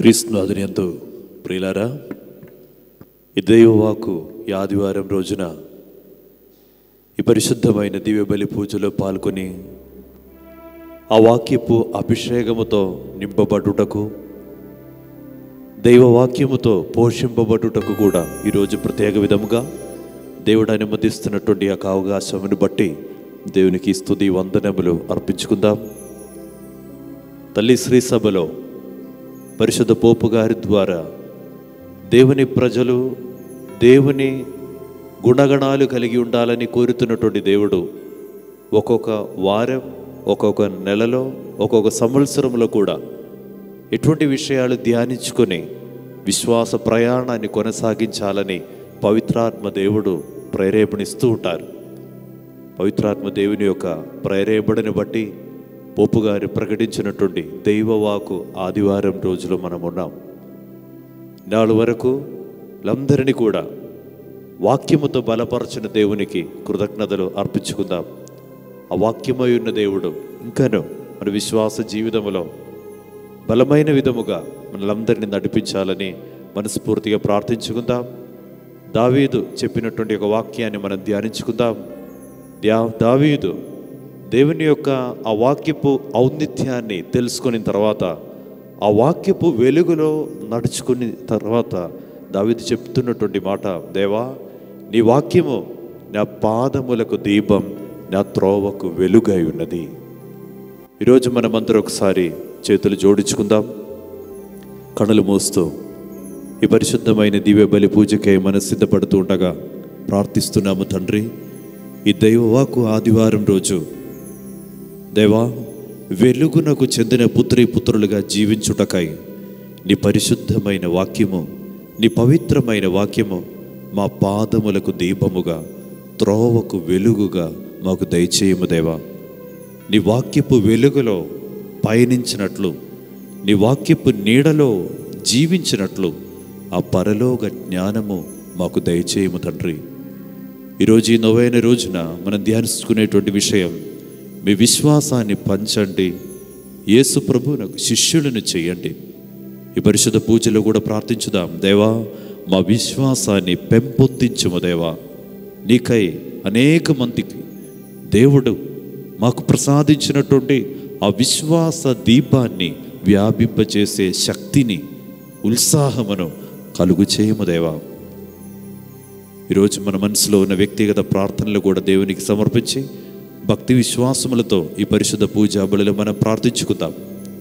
క్రీస్తునాథుని యందు ప్రియులారా, ఈ దైవవాక్కు ఈ ఆదివారం రోజున ఈ పరిశుద్ధమైన దివ్య బలి పూజలో పాల్గొని ఆ వాక్యపు అభిషేకముతో నింపబడుటకు, దైవవాక్యముతో పోషింపబడుటకు కూడా ఈరోజు ప్రత్యేక విధముగా దేవుడు అనుమతిస్తున్నటువంటి ఆ అవకాశమును బట్టి దేవునికి స్తుతి వందనములు అర్పించుకుందాం. తల్లి శ్రీ సభలో పరిశుద్ధ పోపు గారి ద్వారా దేవుని ప్రజలు దేవుని గుణగణాలు కలిగి ఉండాలని కోరుతున్నటువంటి దేవుడు ఒక్కొక్క వారం, ఒక్కొక్క నెలలో, ఒక్కొక్క సంవత్సరంలో కూడా ఎటువంటి విషయాలు ధ్యానించుకొని విశ్వాస ప్రయాణాన్ని కొనసాగించాలని పవిత్రాత్మ దేవుడు ప్రేరేపణిస్తూ ఉంటారు. పవిత్రాత్మ దేవుని యొక్క ప్రేరేపణని బట్టి పోపు గారు ప్రకటించినటువంటి దైవవాకు ఆదివారం రోజులో మనం ఉన్నాం. నాడు వరకు అందరినీ కూడా వాక్యముతో బలపరచిన దేవునికి కృతజ్ఞతలు అర్పించుకుందాం. ఆ వాక్యమై ఉన్న దేవుడు ఇంకనూ మన విశ్వాస జీవితంలో బలమైన విధముగా మనలందరినీ నడిపించాలని మనస్ఫూర్తిగా ప్రార్థించుకుందాం. దావీదు చెప్పినటువంటి ఒక వాక్యాన్ని మనం ధ్యానించుకుందాం. దావీదు దేవుని యొక్క ఆ వాక్యపు ఔన్నత్యాన్ని తెలుసుకున్న తర్వాత, ఆ వాక్యపు వెలుగులో నడుచుకున్న తర్వాత దావీదు చెప్తున్నటువంటి మాట, దేవా నీ వాక్యము నా పాదములకు దీపం, నా త్రోవకు వెలుగై ఉన్నది. ఈరోజు మనమందరూ ఒకసారి చేతులు జోడించుకుందాం. కనులు మూస్తూ ఈ పరిశుద్ధమైన దివ్య బలి పూజకై మనం సిద్ధపడుతూ ఉండగా ప్రార్థిస్తున్నాము. తండ్రి, ఈ దైవవాకు ఆదివారం రోజు దేవా వెలుగునకు చెందిన పుత్రులుగా జీవించుటకై నీ పరిశుద్ధమైన వాక్యము, నీ పవిత్రమైన వాక్యము మా పాదములకు దీపముగా, త్రోవకు వెలుగుగా మాకు దయచేయము దేవా. నీ వాక్యపు వెలుగులో పయనించినట్లు, నీ వాక్యపు నీడలో జీవించినట్లు ఆ పరలోక జ్ఞానము మాకు దయచేయము తండ్రి. ఈరోజు ఈ నవైన రోజున మనం ధ్యానించుకునేటువంటి విషయం, మీ విశ్వాసాన్ని పంచండి, యేసు ప్రభువునకు శిష్యులను చేయండి. ఈ పరిశుద్ధ పూజలో కూడా ప్రార్థించుదాం. దేవా మా విశ్వాసాన్ని పెంపొందించుము దేవా. నీకై అనేక మందికి దేవుడు మాకు ప్రసాదించినటువంటి ఆ విశ్వాస దీపాన్ని వ్యాపింపచేసే శక్తిని, ఉత్సాహమును కలుగు చేయము దేవా. ఈరోజు మన మనసులో ఉన్న వ్యక్తిగత ప్రార్థనలు కూడా దేవునికి సమర్పించి భక్తి విశ్వాసములతో ఈ పరిశుద్ధ పూజా బలిలో మనం ప్రార్థించుకుందాం.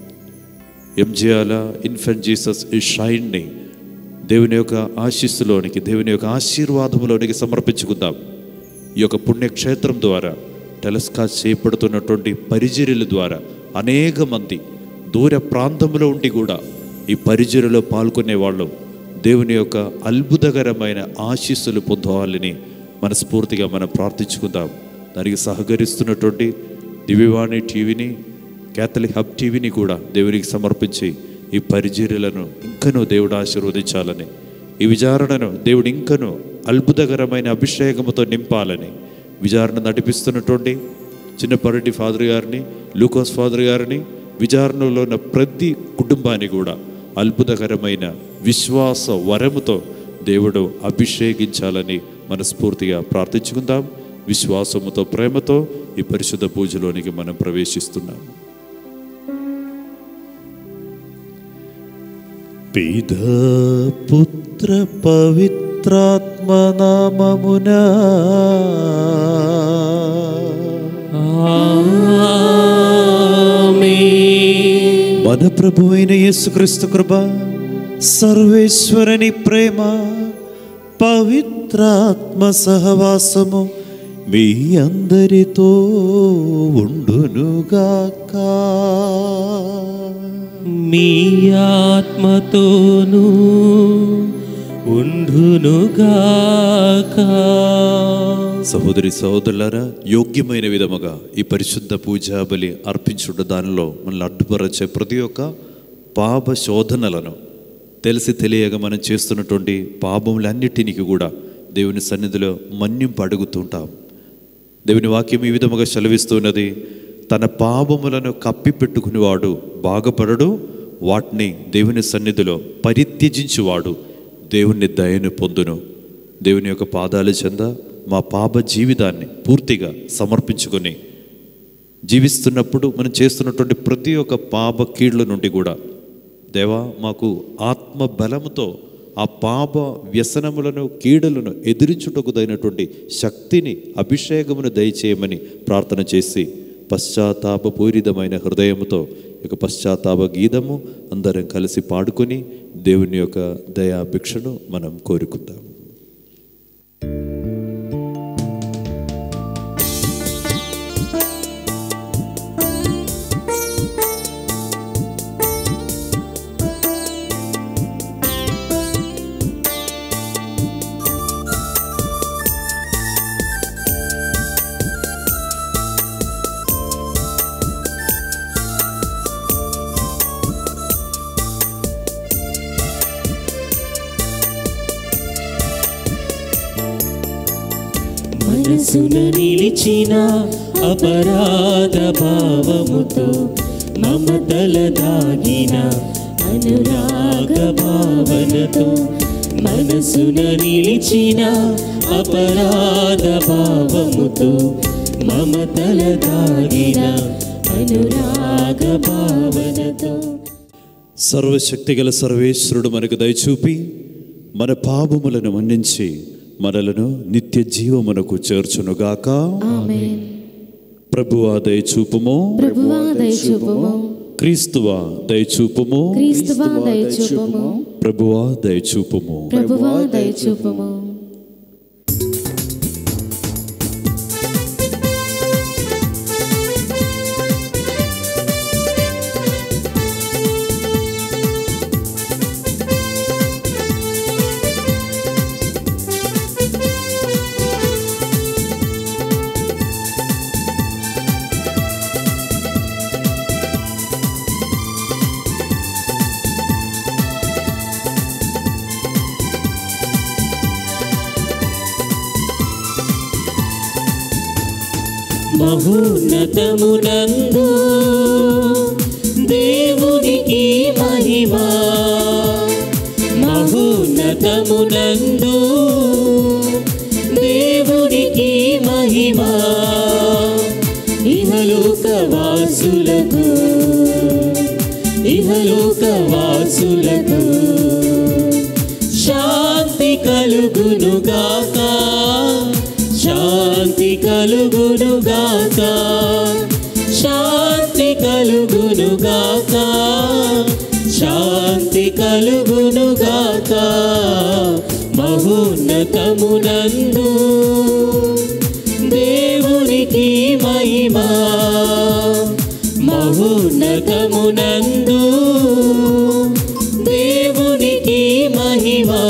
ఎంజియాల ఇన్ఫెంట్ జీసస్ ఈ షైన్ని దేవుని యొక్క ఆశీస్సులోనికి, దేవుని యొక్క ఆశీర్వాదములోనికి సమర్పించుకుందాం. ఈ యొక్క పుణ్యక్షేత్రం ద్వారా టెలిస్కాస్ట్ చేయబడుతున్నటువంటి పరిచర్యల ద్వారా అనేక మంది దూర ప్రాంతంలో ఉండి కూడా ఈ పరిచర్యలో పాల్గొనే వాళ్ళు దేవుని యొక్క అద్భుతకరమైన ఆశీస్సులు పొందాలని మనస్ఫూర్తిగా మనం ప్రార్థించుకుందాం. దానికి సహకరిస్తున్నటువంటి దివ్యవాణి టీవీని, క్యాథలిక్ హబ్ టీవీని కూడా దేవునికి సమర్పించి ఈ పరిచర్యలను ఇంకనూ దేవుడు ఆశీర్వదించాలని, ఈ విచారణను దేవుడు ఇంకనూ అద్భుతకరమైన అభిషేకముతో నింపాలని, విచారణ నడిపిస్తున్నటువంటి చిన్నపరెడ్డి ఫాదర్ గారిని, లూకోస్ ఫాదర్ గారిని, విచారణలో ఉన్న ప్రతి కుటుంబాన్ని కూడా అద్భుతకరమైన విశ్వాస వరముతో దేవుడు అభిషేకించాలని మనస్ఫూర్తిగా ప్రార్థించుకుందాం. విశ్వాసముతో, ప్రేమతో ఈ పరిశుద్ధ పూజలోనికి మనం ప్రవేశిస్తున్నాం. పితా పుత్ర పవిత్రాత్మ నామమునా ఆమేన్. మన ప్రభువైన యేసుక్రీస్తు కృప, సర్వేశ్వరుని ప్రేమ, పవిత్రాత్మ సహవాసము మీ అందరితో ఉండునుగాక. మీ ఆత్మతోనూ ఉండునుగాక. సహోదరి సహోదరులారా, యోగ్యమైన విధముగా ఈ పరిశుద్ధ పూజా బలి అర్పించుట దానిలో మనల్ని అడ్డుపరచే ప్రతి ఒక్క పాప శోధనలను తెలిసి తెలియక మనం చేస్తున్నటువంటి పాపములన్నిటినీ కూడా దేవుని సన్నిధిలో మన్నింపు అడుగుతుంటాం. దేవుని వాక్యం ఈ విధముగా సెలవిస్తున్నది, తన పాపములను కప్పిపెట్టుకునేవాడు బాగుపడడు, వాటిని దేవుని సన్నిధిలో పరిత్యజించువాడు దేవుని దయను పొందును. దేవుని యొక్క పాదాల చెంద మా పాప జీవితాన్ని పూర్తిగా సమర్పించుకొని జీవిస్తున్నప్పుడు మనం చేస్తున్నటువంటి ప్రతి ఒక్క పాప కీళ్ళ నుండి కూడా దేవా మాకు ఆత్మ బలముతో ఆ పాప వ్యసనములను కీడులను ఎదిరించుటకుదైనటువంటి శక్తిని అభిషేకమును దయచేయమని ప్రార్థన చేసి పశ్చాత్తాపపూరితమైన హృదయముతో ఇక పశ్చాత్తాప గీతము అందరం కలిసి పాడుకొని దేవుని యొక్క దయాభిక్షను మనం కోరుకుందాం. మనసున నిలిచిన అపరాధ భావముతో మమతల దాగిన అనురాగ భావనతో మనసున నిలిచిన అపరాధ భావముతో మమతల దాగిన అనురాగ భావనతో సర్వశక్తిగల సర్వేశ్వరుడు మనకు దయచూపి మన పాపములను మన్నించి మనలను నిత్య జీవమునకు చేర్చునుగాక. ఆమేన్. ప్రభువా దయచూపుము, ప్రభువా దయచూపుము, క్రీస్తువా దయచూపుము, క్రీస్తువా దయచూపుము, ప్రభువా దయచూపుము. ప్రభువా దయచూపుము. మహోన్నతమునందు దేవునికి మహిమా, మహోన్నతమునందు దేవునికి మహిమా, ఇహలోకవాసులకు ఇహలోకవాసులకు శాంతి కలుగునుగాక, శాంతి కలుగునుగాక, శాంతి కలుగునుగాక, శాంతి కలుగునుగాక. మహోన్నతమునందు దేవునికి మహిమా, మహోన్నతమునందు దేవునికి మహిమా.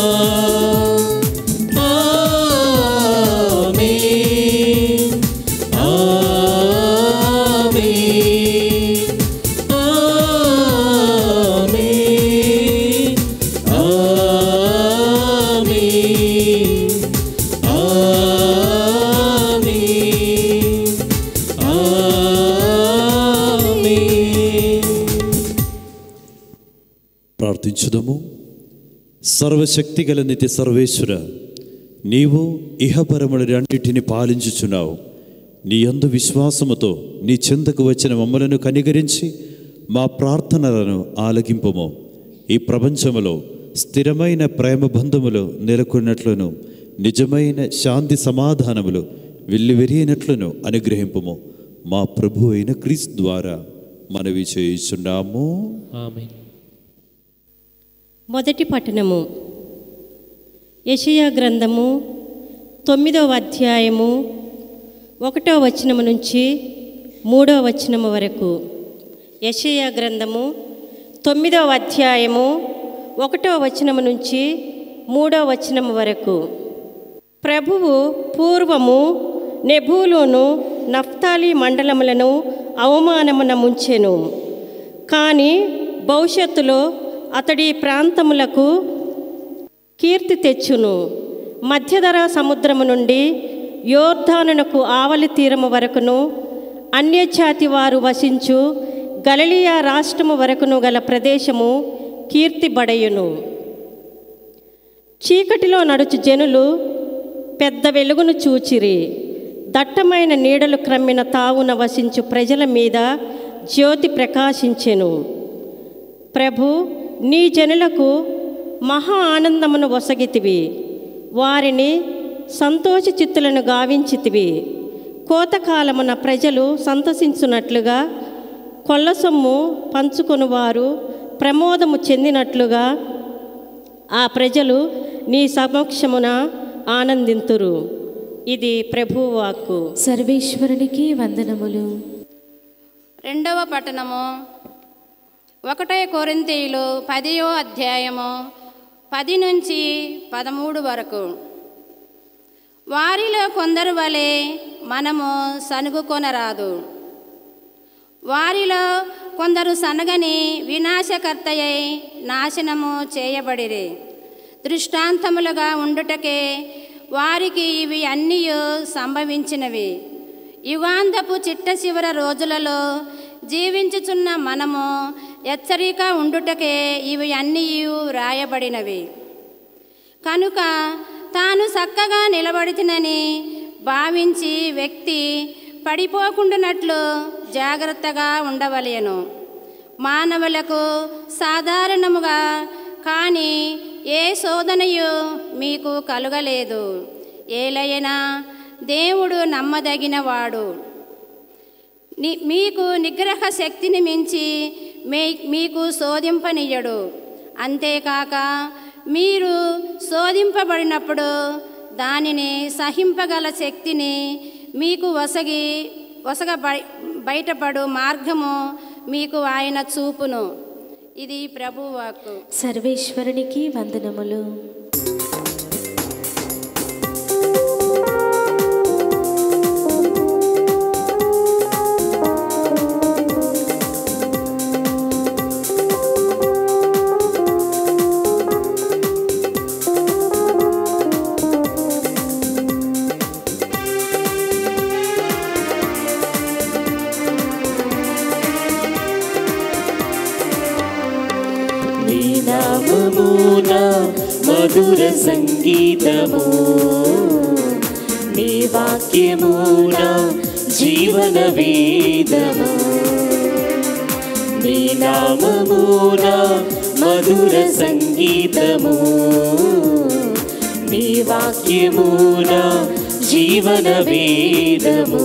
ప్రార్థించుదము. సర్వశక్తిగల నిత్య సర్వేశ్వర, నీవు ఇహపరముల రెండింటిని పాలించుచున్నావు. నీ యందు విశ్వాసముతో నీ చెంతకు వచ్చిన మమ్మలను కనికరించి మా ప్రార్థనలను ఆలకింపుము. ఈ ప్రపంచములో స్థిరమైన ప్రేమ బంధములు నెలకొన్నట్లును నిజమైన శాంతి సమాధానములు వెల్లివిరియనట్లును అనుగ్రహింపుము. మా ప్రభు అయిన క్రీస్తు ద్వారా మనవి చేయుచున్నాము. ఆమేన్. మొదటి పట్టణము. యెషయా గ్రంథము 9వ అధ్యాయము 1వ వచనము నుంచి 3వ వచనము వరకు. యెషయా గ్రంథము 9వ అధ్యాయము 1వ వచనము నుంచి 3వ వచనము వరకు. ప్రభువు పూర్వము నెబూలోను నఫ్తాలి మండలములను అవమానమున ముంచెను. కానీ భవిష్యత్తులో అతడి ప్రాంతములకు కీర్తి తెచ్చును. మధ్యధరా సముద్రము నుండి యోర్ధానునకు ఆవలి తీరము వరకును అన్యజాతి వారు వసించు గలిలియా రాష్ట్రము వరకును గల ప్రదేశము కీర్తిబడయును. చీకటిలో నడుచు జనులు పెద్ద వెలుగును చూచిరి. దట్టమైన నీడలు క్రమ్మిన తావున వసించు ప్రజల మీద జ్యోతి ప్రకాశించెను. ప్రభు, నీ జనులకు మహా ఆనందమును వసగితివి. వారిని సంతోష చిత్తులను గావించితివి. కోతకాలమున ప్రజలు సంతసించున్నట్లుగా, కొల్లసొమ్ము పంచుకొనువారు ప్రమోదము చెందినట్లుగా ఆ ప్రజలు నీ సమక్షమున ఆనందింతురు. ఇది ప్రభువు వాక్కు. సర్వేశ్వరునికి వందనములు. రెండవ పట్టణము 1 కొరింథీయులు 10వ అధ్యాయము 10 నుంచి 13 వరకు. వారిలో కొందరు వలె మనము సనుగుకొనరాదు. వారిలో కొందరు సనగని వినాశకర్తయై నాశనము చేయబడిరి. దృష్టాంతములుగా ఉండుటకే వారికి ఇవి అన్నీ సంభవించినవి. యుగాంతపు చిట్ట చివర రోజులలో జీవించుచున్న మనము హెచ్చరిక ఉండుటకే ఇవి అన్నీ వ్రాయబడినవి. కనుక తాను చక్కగా నిలబడితినని భావించి వ్యక్తి పడిపోకుండానట్లు జాగ్రత్తగా ఉండవలెను. మానవులకు సాధారణముగా కానీ ఏ శోధనయు మీకు కలుగలేదు. ఏలైనా దేవుడు నమ్మదగినవాడు. మీకు నిగ్రహ శక్తిని మించి మీకు శోధింపనీయడు. అంతేకాక మీరు శోధింపబడినప్పుడు దానిని సహింపగల శక్తిని మీకు వసగ బయటపడు మార్గము మీకు ఆయన చూపును. ఇది ప్రభువు వాక్కు. సర్వేశ్వరునికి వందనములు. మధుర సంగీతము, నీ వాక్యము నా జీవన వేదము. నీ నామము నా మధుర సంగీతము, నీ వాక్యము నా జీవన వేదము.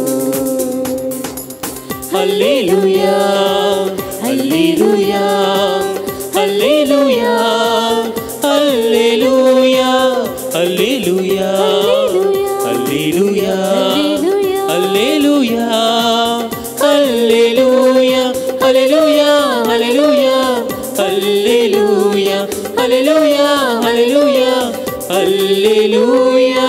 హల్లెలూయా హల్లెలూయా హల్లెలూయా హల్లెలూయా హల్లెలూయా హల్లెలూయా హల్లెలూయా హల్లెలూయా హల్లెలూయా హల్లెలూయా హల్లెలూయా హల్లెలూయా హల్లెలూయా హల్లెలూయా.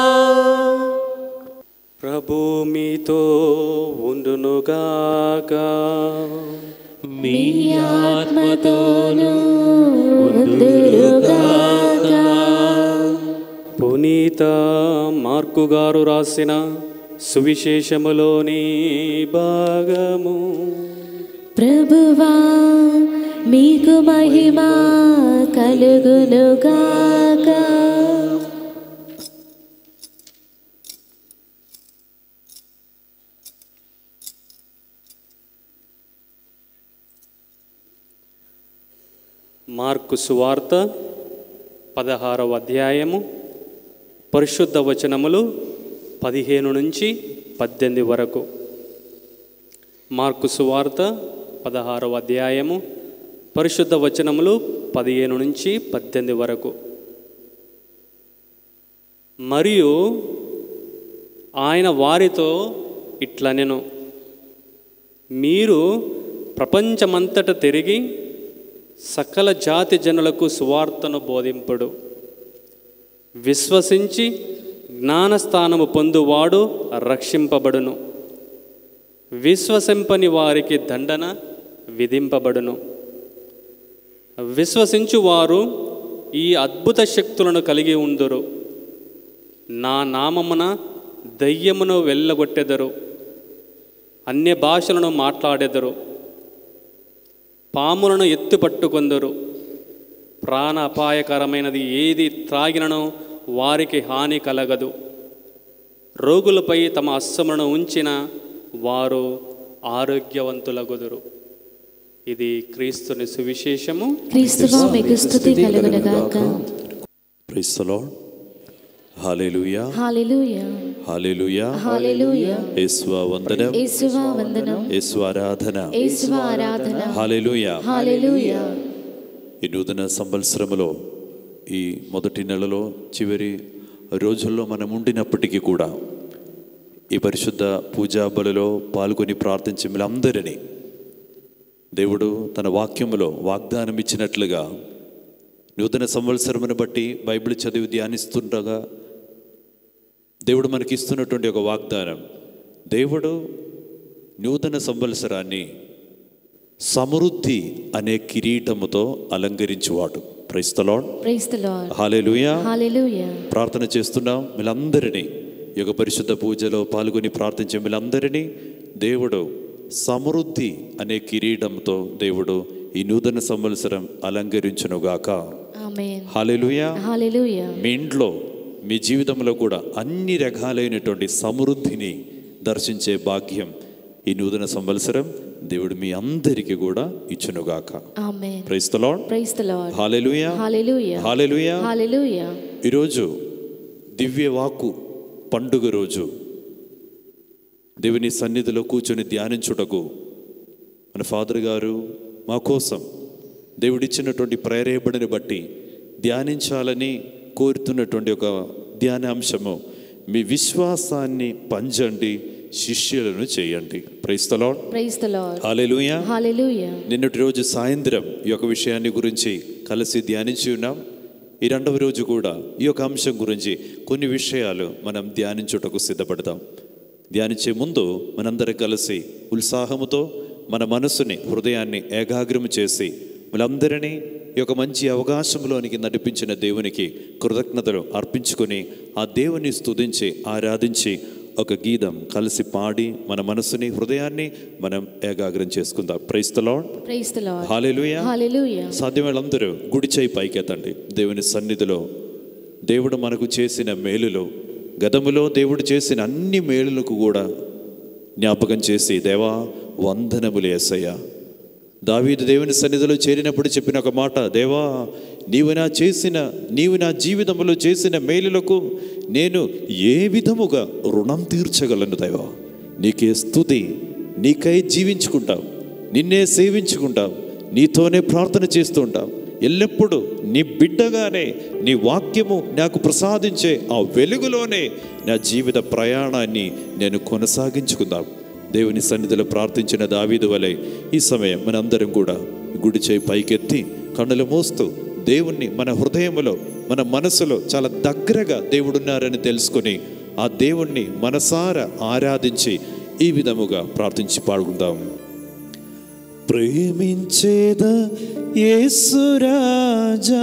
ప్రభు మీతో ఉండునుగాక. మీ ఆత్మతోను ఉండునుగాక. పునీత మార్కు గారు రాసిన సువిశేషములోని భాగము. ప్రభువా, మీకు మహిమ కలుగునుగాక. మార్కు సువార్త 16వ అధ్యాయము పరిశుద్ధ వచనములు 15 నుంచి 18 వరకు. మార్కు సువార్త 16వ అధ్యాయము పరిశుద్ధ వచనములు 15 నుంచి 18 వరకు. మరియు ఆయన వారితో ఇట్లనెను, మీరు ప్రపంచమంతట తిరిగి సకల జాతి జనులకు సువార్తను బోధింపుడు. విశ్వసించి జ్ఞానస్థానము పొందువాడు రక్షింపబడును, విశ్వసింపని వారికి దండన విధింపబడును. విశ్వసించువారు ఈ అద్భుత శక్తులను కలిగి ఉందురు. నా నామమున దయ్యమును వెళ్ళగొట్టెదరు, అన్య భాషలను మాట్లాడెదరు, పాములను ఎత్తి పట్టుకొందరు. ప్రాణ అపాయకరమైనది ఏది త్రాగినను వారికి హాని కలగదు. రోగులపై తమ హస్తములను ఉంచిన వారు ఆరోగ్యవంతులగుదురు. ఇది క్రీస్తుని సువిశేషము. క్రీస్తువా మీకు స్తుతి కలుగునుగాక. Praise the lord. హల్లెలూయా, హల్లెలూయా, హల్లెలూయా, హల్లెలూయా. యేసువా వందనం, యేసువా వందనం, యేసువా ఆరాధన, యేసువా ఆరాధన. హల్లెలూయా, హల్లెలూయా. ఈ నూతన సంవత్సరములో ఈ మొదటి నెలలో చివరి రోజుల్లో మనం ఉండినప్పటికీ కూడా ఈ పరిశుద్ధ పూజా బలిలో పాల్గొని ప్రార్థించే మీరందరినీ దేవుడు తన వాక్యములో వాగ్దానం ఇచ్చినట్లుగా నూతన సంవత్సరమును బట్టి బైబిల్ చదివి ధ్యానిస్తుండగా దేవుడు మనకి ఇస్తున్నటువంటి ఒక వాగ్దానం, దేవుడు నూతన సంవత్సరాన్ని సమృద్ధి అనే కిరీటముతో అలంకరించువాడు. Praise the lord. Praise the lord. హల్లెలూయా. హల్లెలూయా. ప్రార్థన చేస్తున్నాం వీళ్ళందరినీ, ఈ యొక్క పరిశుద్ధ పూజలో పాల్గొని ప్రార్థించే వీళ్ళందరినీ దేవుడు సమృద్ధి అనే కిరీటంతో దేవుడు ఈ నూతన సంవత్సరం అలంకరించునుగాక. ఆమేన్. హల్లెలూయా. హల్లెలూయా. మీ ఇంట్లో మీ జీవితంలో కూడా అన్ని రకాలైనటువంటి సమృద్ధిని దర్శించే భాగ్యం ఈ నూతన సంవత్సరం దేవుడు మీ అందరికీ కూడా ఇచ్చునుగాక. ఆమేన్. Praise the lord. Praise the lord. హల్లెలూయా. హల్లెలూయా. హల్లెలూయా. హల్లెలూయా. ఈరోజు దివ్యవాకు పండుగ రోజు దేవుని సన్నిధిలో కూర్చొని ధ్యానించుటకు మన ఫాదర్ గారు మా కోసం దేవుడిచ్చినటువంటి ప్రేరేపణని బట్టి ధ్యానించాలని కోరుతున్నటువంటి ఒక ధ్యానాంశము, మీ విశ్వాసాన్ని పంచండి, శిష్యులను చేయండి. Praise the lord. Praise the lord. హల్లెలూయా. హల్లెలూయా. నిన్నటి రోజు సాయంత్రం ఈ యొక్క విషయాన్ని గురించి కలిసి ధ్యానించి ఉన్నాం. ఈ రెండవ రోజు కూడా ఈ యొక్క అంశం గురించి కొన్ని విషయాలు మనం ధ్యానించుటకు సిద్ధపడతాం. ధ్యానించే ముందు మనందరం కలిసి ఉత్సాహముతో మన మనసుని, హృదయాన్ని ఏకాగ్రము చేసి వీళ్ళందరినీ ఈ యొక్క మంచి అవకాశంలోనికి నడిపించిన దేవునికి కృతజ్ఞతలు అర్పించుకొని ఆ దేవుని స్తుతించి ఆరాధించి ఒక గీతం కలిసి పాడి మన మనసుని, హృదయాన్ని మనం ఏకాగ్రం చేసుకుందాం. Praise the lord. Praise the lord. హల్లెలూయా. హల్లెలూయా. సాధ్యమేళ్ళందరూ గుడి చేయి పైకెత్తండి. దేవుని సన్నిధిలో దేవుడు మనకు చేసిన మేలులో, గతములో దేవుడు చేసిన అన్ని మేలులకు కూడా జ్ఞాపకం చేసి, దేవా వందనములు యేసయ్యా. దావీదు దేవుని సన్నిధిలో చేరినప్పుడు చెప్పిన ఒక మాట, దేవా నీవు నా జీవితంలో చేసిన మేలులకు నేను ఏ విధముగా రుణం తీర్చగలను దేవా. నీకే స్తుతి, నీకై జీవించుకుంటాం, నిన్నే సేవించుకుంటాం, నీతోనే ప్రార్థన చేస్తూ ఉంటాం. ఎల్లప్పుడూ నీ బిడ్డగానే నీ వాక్యము నాకు ప్రసాదించే ఆ వెలుగులోనే నా జీవిత ప్రయాణాన్ని నేను కొనసాగించుకుందాం. దేవుని సన్నిధిలో ప్రార్థించిన దావీదు వలె ఈ సమయం మనందరం కూడా గుడి చేయి పైకెత్తి కన్నులు మూస్తూ దేవుణ్ణి మన హృదయంలో, మన మనసులో చాలా దగ్గరగా దేవుడున్నారని తెలుసుకొని ఆ దేవుణ్ణి మనసారా ఆరాధించి ఈ విధముగా ప్రార్థించి పాడుకుందాం. ప్రేమించేద యేసు రాజా,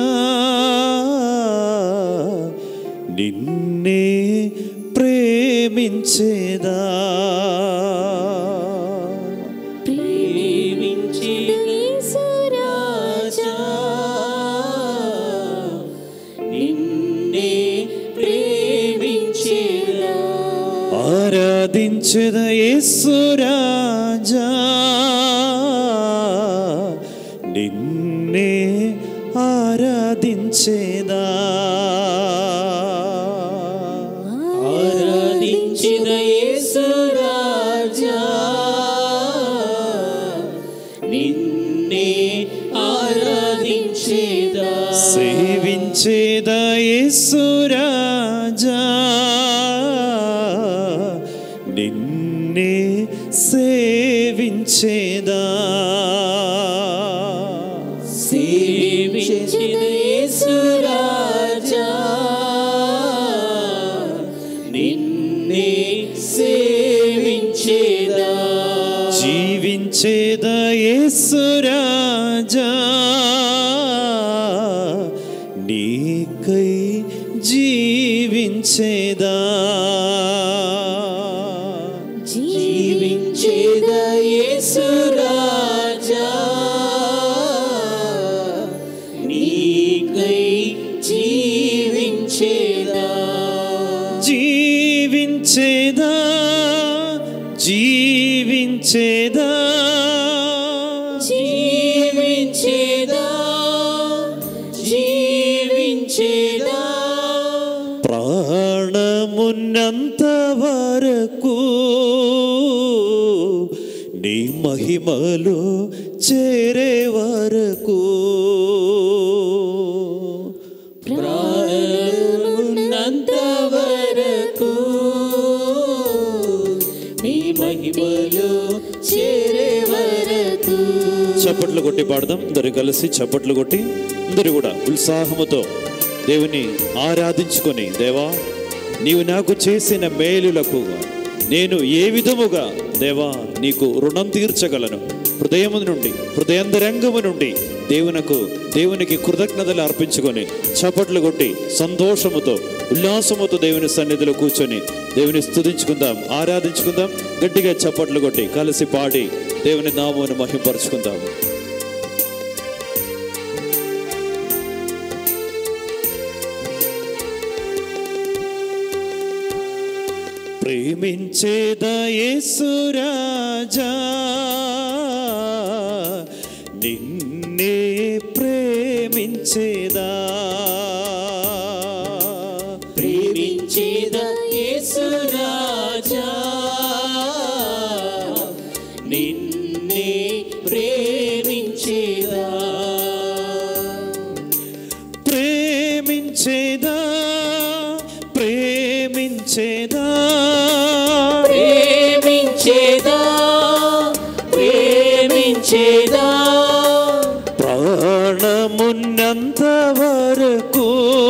నిన్నే ప్రేమించేదా, ఆరాధించెద యేసు రాజా, నిన్నే ఆరాధించేదా, ఆరాధించిన యేసు రాజా, నిన్నే ఆరాధించేదా, సేవించేద యేసు రాజా, నిన్నే సేవించేదా, సేవించిన యేసు రాజా, నిన్నే సేవించేదా, జీవించేద యేసు రాజా, నీకై జీవించేదా, జీవించేదా యేసు రాజా, జీవించేదా జీవించేదా జీవించేదా ప్రాణమున్నంత వరకు నీ మహిమలో చేరే వరకు ప్రాణమున్నంత వరకు నీ మహిమలో చేరే వరకు. చప్పట్లు కొట్టి పాడదాం. అందరు కలిసి చప్పట్లు కొట్టి అందరూ కూడా ఉత్సాహముతో దేవుని ఆరాధించుకొని, దేవా నీవు నాకు చేసిన మేలులకు నేను ఏ విధముగా దేవా నీకు రుణం తీర్చగలను, హృదయము నుండి హృదయాంతరంగము నుండి దేవునికి కృతజ్ఞతలు అర్పించుకొని చప్పట్లు కొట్టి సంతోషముతో ఉల్లాసముతో దేవుని సన్నిధిలో కూర్చొని దేవుని స్తుతించుకుందాం, ఆరాధించుకుందాం. గట్టిగా చప్పట్లు కొట్టి కలిసి పాడి దేవుని నామమును మహింపరుచుకుందాం. ప్రేమించేదా యేసు రాజా, నిన్నే ప్రేమించేదా, ప్రేమించేదా యేసు రాజా, నిన్నే ప్రేమించేదా, ప్రేమించేదా, ప్రేమించేదా, ప్రేమించేదా, ప్రేమించేదా, ప్రాణమున్నంత వరకు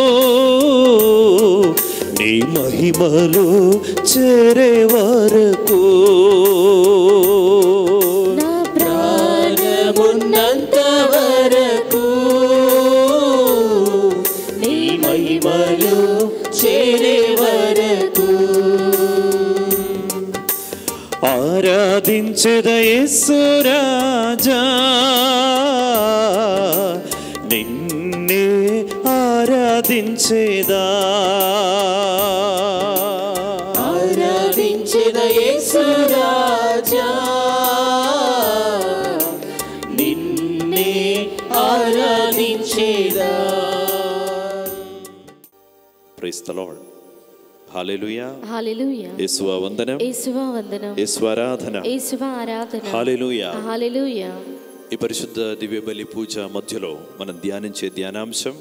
నీ మహిమలో చేరే వరకు, ప్రాణమున్నంత వరకు నీ మహిమలో చేరే వరకు. ఆరాధించెదా యేసు రాజా, నిన్నే ఆరాధించేదా, ఆరాధించెదా యేసు రాజా, నిన్నే ఆరాధించేదా. Praise the lord. హల్లెలూయా, హల్లెలూయా. యేసువా వందనం, యేసువా వందనం, యేసువా ఆరాధన, యేసువా ఆరాధన. హల్లెలూయా, హల్లెలూయా. ఈ పరిశుద్ధ దివ్య బలి పూజ మధ్యలో మనం ధ్యానించే ధ్యానాంశం,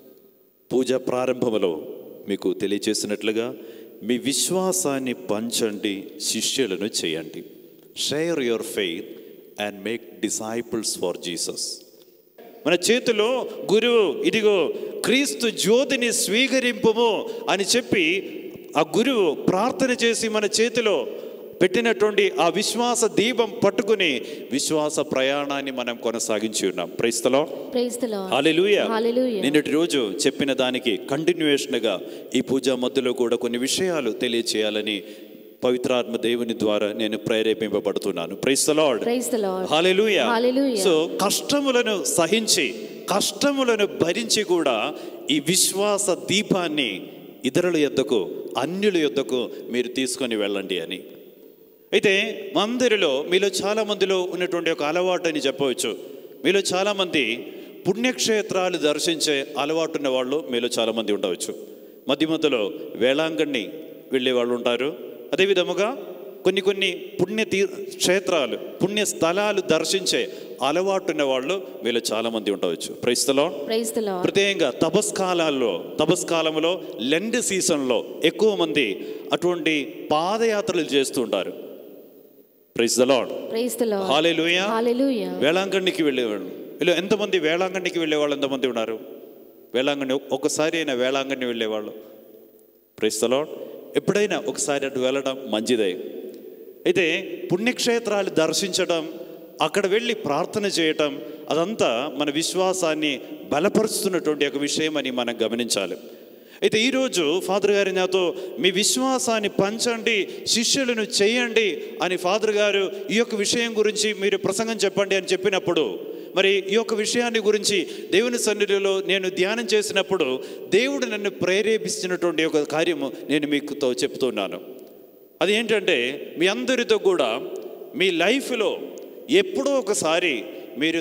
పూజ ప్రారంభంలో మీకు తెలియచేసినట్లుగా మీ విశ్వాసాన్ని పంచండి, శిష్యులను చేయండి. Share your faith and make disciples for Jesus. మన చేతిలో గురువు ఇదిగో క్రీస్తు జ్యోతిని స్వీకరింపుము అని చెప్పి ఆ గురువు ప్రార్థన చేసి మన చేతిలో పెట్టినటువంటి ఆ విశ్వాస దీపం పట్టుకుని విశ్వాస ప్రయాణాన్ని మనం కొనసాగించి ఉన్నాం. Praise the lord. Praise the lord. హల్లెలూయా. హల్లెలూయా. నిన్నటి రోజు చెప్పిన దానికి కంటిన్యూయేషన్గా ఈ పూజ మధ్యలో కూడా కొన్ని విషయాలు తెలియచేయాలని పవిత్రాత్మ దేవుని ద్వారా నేను ప్రేరేపింపబడుతున్నాను. Praise the lord. Praise the lord. Hallelujah. Hallelujah. So కష్టములను సహించి కష్టములను భరించి కూడా ఈ విశ్వాస దీపాన్ని ఇతరుల యొద్దకు, అన్యుల యొద్దకు మీరు తీసుకొని వెళ్ళండి అని. అయితే మందిరిలో మీలో చాలామందిలో ఉన్నటువంటి ఒక అలవాటు అని చెప్పవచ్చు. మీలో చాలామంది పుణ్యక్షేత్రాలు దర్శించే అలవాటు ఉన్న వాళ్ళు మీలో చాలామంది ఉండవచ్చు. మధ్య మధ్యలో వేళాంగణి వెళ్ళే వాళ్ళు ఉంటారు. అదేవిధముగా కొన్ని క్షేత్రాలు, పుణ్య స్థలాలు దర్శించే అలవాటు ఉన్న వాళ్ళు మీలో చాలామంది ఉండవచ్చు. Praise the lord. Praise the lord. ప్రత్యేకంగా తపస్కాలంలో లెండ్ సీజన్లో ఎక్కువ మంది అటువంటి పాదయాత్రలు చేస్తూ ఉంటారు. Praise the lord. Praise the lord. హల్లెలూయా. హల్లెలూయా. వేళాంగణికి వెళ్ళేవాళ్ళు ఇలా ఎంతమంది, వేళాంగణికి వెళ్ళేవాళ్ళు ఎంతమంది ఉన్నారు? వేళాంగణి ఒకసారి అయినా వేళాంగణి వెళ్ళేవాళ్ళు? Praise the lord. ఎప్పుడైనా ఒకసారి అటు వెళ్ళడం మంచిదే. అయితే పుణ్యక్షేత్రాలు దర్శించడం, అక్కడ వెళ్ళి ప్రార్థన చేయటం, అదంతా మన విశ్వాసాన్ని బలపరుస్తున్నటువంటి ఒక విషయం అని మనం గమనించాలి. అయితే ఈరోజు ఫాదర్ గారి నాతో మీ విశ్వాసాన్ని పంచండి, శిష్యులను చేయండి అని ఫాదర్ గారు ఈ యొక్క విషయం గురించి మీరు ప్రసంగం చెప్పండి అని చెప్పినప్పుడు, మరి ఈ యొక్క విషయాన్ని గురించి దేవుని సన్నిధిలో నేను ధ్యానం చేసినప్పుడు దేవుడు నన్ను ప్రేరేపిస్తున్నటువంటి ఒక కార్యము నేను మీకుతో చెప్తున్నాను. అది ఏంటంటే మీ అందరితో కూడా మీ లైఫ్లో ఎప్పుడో ఒకసారి మీరు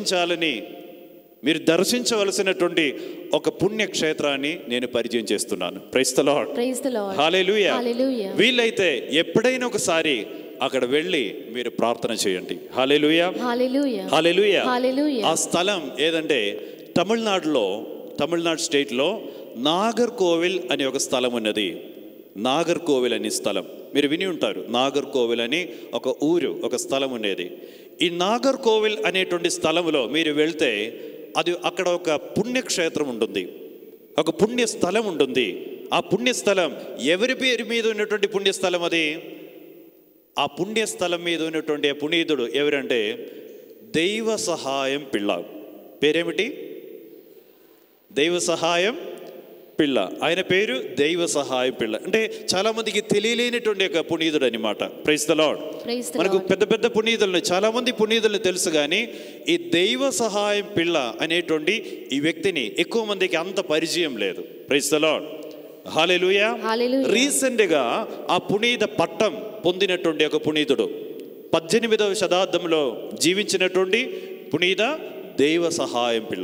దర్శించవలసినటువంటి ఒక పుణ్యక్షేత్రాన్ని నేను పరిచయం చేస్తున్నాను. Praise the lord. హల్లెలూయా. వీలైతే ఎప్పుడైనా ఒకసారి అక్కడ వెళ్ళి మీరు ప్రార్థన చేయండి. హల్లెలూయా, హల్లెలూయా. ఆ స్థలం ఏదంటే తమిళనాడు స్టేట్లో నాగర్కోవిల్ అనే ఒక స్థలం ఉన్నది. నాగర్కోవిల్ అనే స్థలం మీరు విని ఉంటారు. నాగర్కోవిల్ అని ఒక ఊరు, ఒక స్థలం ఉండేది. ఈ నాగర్కోవిల్ అనేటువంటి స్థలంలో మీరు వెళ్తే అక్కడ ఒక పుణ్యక్షేత్రం ఉంటుంది, ఒక పుణ్యస్థలం ఉంటుంది. ఆ పుణ్యస్థలం ఎవరి పేరు మీద ఉన్నటువంటి పుణ్యస్థలం అది? ఆ పుణ్యస్థలం మీద ఉన్నటువంటి పునీతుడు ఎవరంటే దైవ సహాయం పిళ్ళ. పేరేమిటి? దైవ సహాయం పిళ్ళ. ఆయన పేరు దైవ సహాయం పిళ్ళ. అంటే చాలామందికి తెలియలేనటువంటి ఒక పునీతుడు అనమాట. Praise the lord. మనకు పెద్ద పెద్ద పునీతులను, చాలామంది పునీతులను తెలుసు, కానీ ఈ దైవ సహాయం పిళ్ళ అనేటువంటి ఈ వ్యక్తిని ఎక్కువ మందికి అంత పరిచయం లేదు. Praise the lord. హల్లెలూయా. రీసెంట్గా ఆ పునీత పట్టం పొందినటువంటి ఒక పునీతుడు 18వ శతాబ్దంలో జీవించినటువంటి పునీత దైవ సహాయం పిళ్ళ.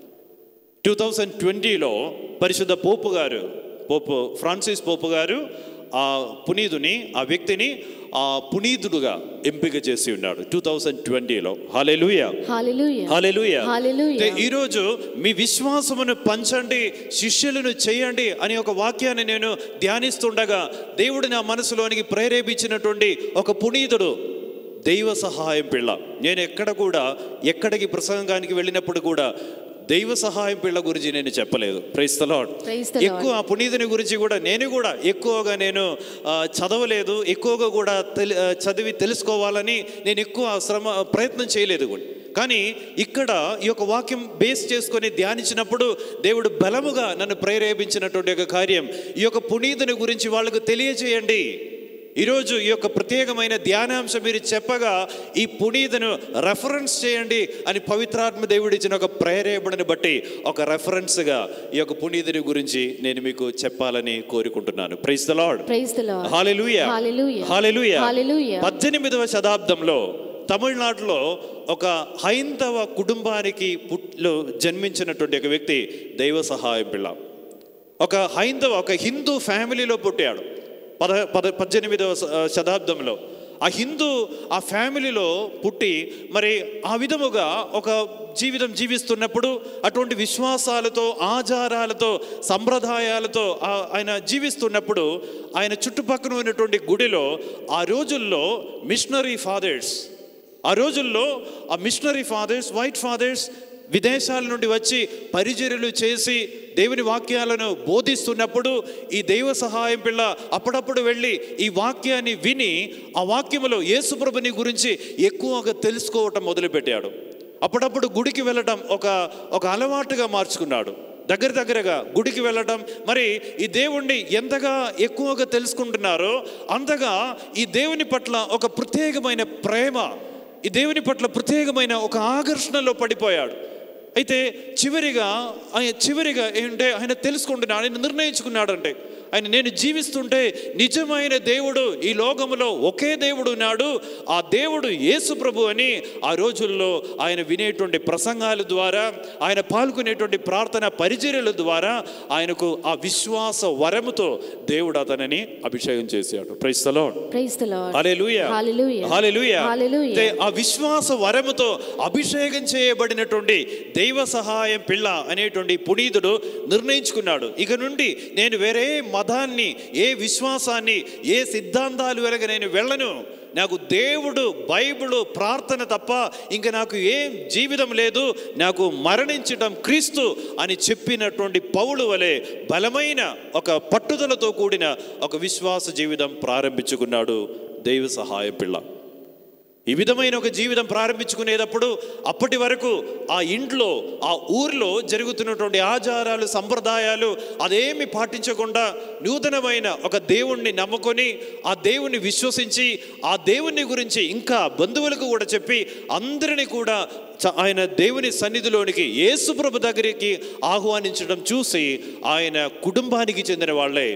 2020లో పరిశుద్ధ పోపు ఫ్రాన్సిస్ పోపు గారు ఆ పునీతుని, ఆ వ్యక్తిని ఆ పునీతుడుగా ఎంపిక చేసి ఉన్నాడు 2020లో. హల్లెలూయా, హల్లెలూయా. ఈరోజు మీ విశ్వాసమును పంచండి, శిష్యులను చేయండి అని ఒక వాక్యాన్ని నేను ధ్యానిస్తుండగా దేవుడు నా మనసులోనికి ప్రేరేపించినటువంటి ఒక పునీతుడు దైవ సహాయం పిళ్ళ. నేను ఎక్కడికి ప్రసంగానికి వెళ్ళినప్పుడు కూడా దైవ సహాయం పిళ్ళ గురించి నేను చెప్పలేదు. Praise the lord. ఎక్కువ ఆ పునీతుని గురించి కూడా నేను ఎక్కువగా చదవలేదు, ఎక్కువగా కూడా చదివి తెలుసుకోవాలని నేను ఎక్కువ ప్రయత్నం చేయలేదు కూడా. కానీ ఇక్కడ ఈ యొక్క వాక్యం బేస్ చేసుకొని ధ్యానించినప్పుడు దేవుడు బలముగా నన్ను ప్రేరేపించినటువంటి ఒక కార్యం, ఈ యొక్క పునీతుని గురించి వాళ్ళకు తెలియజేయండి. ఈరోజు ఈ యొక్క ప్రత్యేకమైన ధ్యానాంశం మీరు చెప్పగా ఈ పునీతును రెఫరెన్స్ చేయండి అని పవిత్రాత్మ దేవుడు ఇచ్చిన ఒక ప్రేరేపణను బట్టి ఒక రెఫరెన్స్గా ఈ యొక్క పునీతుని గురించి నేను మీకు చెప్పాలని కోరుకుంటున్నాను. Praise the lord. Hallelujah, hallelujah. 18వ శతాబ్దంలో తమిళనాడులో ఒక హైందవ కుటుంబానికి జన్మించినటువంటి ఒక వ్యక్తి దైవ సహాయం పిళ్ళ. ఒక హిందూ ఫ్యామిలీలో పుట్టాడు 18వ శతాబ్దంలో. ఆ ఫ్యామిలీలో పుట్టి మరి ఆ విధముగా ఒక జీవితం జీవిస్తున్నప్పుడు అటువంటి విశ్వాసాలతో, ఆచారాలతో, సంప్రదాయాలతో ఆయన జీవిస్తున్నప్పుడు ఆయన చుట్టుపక్కల ఉన్నటువంటి గుడిలో ఆ రోజుల్లో మిషనరీ ఫాదర్స్, వైట్ ఫాదర్స్ విదేశాల నుండి వచ్చి పరిచర్యలు చేసి దేవుని వాక్యాలను బోధిస్తున్నప్పుడు ఈ దైవ సహాయం పిళ్ళ అప్పుడప్పుడు వెళ్ళి ఈ వాక్యాన్ని విని ఆ వాక్యములో యేసుప్రభుని గురించి ఎక్కువగా తెలుసుకోవటం మొదలుపెట్టాడు. అప్పుడప్పుడు గుడికి వెళ్ళటం ఒక అలవాటుగా మార్చుకున్నాడు. దగ్గరగా గుడికి వెళ్ళటం, మరి ఈ దేవుణ్ణి ఎంతగా ఎక్కువగా తెలుసుకుంటున్నారో అంతగా ఈ దేవుని పట్ల ఒక ప్రత్యేకమైన ప్రేమ, ఈ దేవుని పట్ల ప్రత్యేకమైన ఒక ఆకర్షణలో పడిపోయాడు. అయితే చివరిగా ఏంటంటే ఆయన తెలుసుకుంటున్నాడు, ఆయన నిర్ణయించుకున్నాడంటే నేను జీవిస్తుంటే నిజమైన దేవుడు ఈ లోకములో ఒకే దేవుడు ఉన్నాడు, ఆ దేవుడు యేసు ప్రభు అని ఆ రోజుల్లో ఆయన వినేటువంటి ప్రసంగాల ద్వారా, ఆయన పాల్గొనేటువంటి ప్రార్థన పరిచర్యల ద్వారా ఆయనకు ఆ విశ్వాస వరముతో దేవుడు అతనిని అభిషేకం చేశాడు. Praise the lord. Hallelujah, hallelujah. ఆ విశ్వాస వరముతో అభిషేకం చేయబడినటువంటి దైవ సహాయం పిళ్ళ అనేటువంటి పునీతుడు నిర్ణయించుకున్నాడు, ఇక నుండి నేను వేరే మతాన్ని, ఏ విశ్వాసాన్ని, ఏ సిద్ధాంతాలు వెనక నేను వెళ్ళను, నాకు దేవుడు, బైబిలు, ప్రార్థన తప్ప ఇంకా నాకు ఏం జీవితం లేదు, నాకు మరణించడం క్రీస్తు అని చెప్పినటువంటి పౌలు వలె బలమైన ఒక పట్టుదలతో కూడిన ఒక విశ్వాస జీవితం ప్రారంభించుకున్నాడు దైవ సహాయం పిళ్ళ. ఈ విధమైన ఒక జీవితం ప్రారంభించుకునేటప్పుడు అప్పటి వరకు ఆ ఇంట్లో, ఆ ఊరిలో జరుగుతున్నటువంటి ఆచారాలు, సంప్రదాయాలు అదేమి పాటించకుండా నూతనమైన ఒక దేవుణ్ణి నమ్ముకొని, ఆ దేవుణ్ణి విశ్వసించి, ఆ దేవుని గురించి ఇంకా బంధువులకు కూడా చెప్పి అందరినీ కూడా ఆయన దేవుని సన్నిధిలోనికి, యేసుప్రభు దగ్గరికి ఆహ్వానించడం చూసి ఆయన కుటుంబానికి చెందిన వాళ్ళే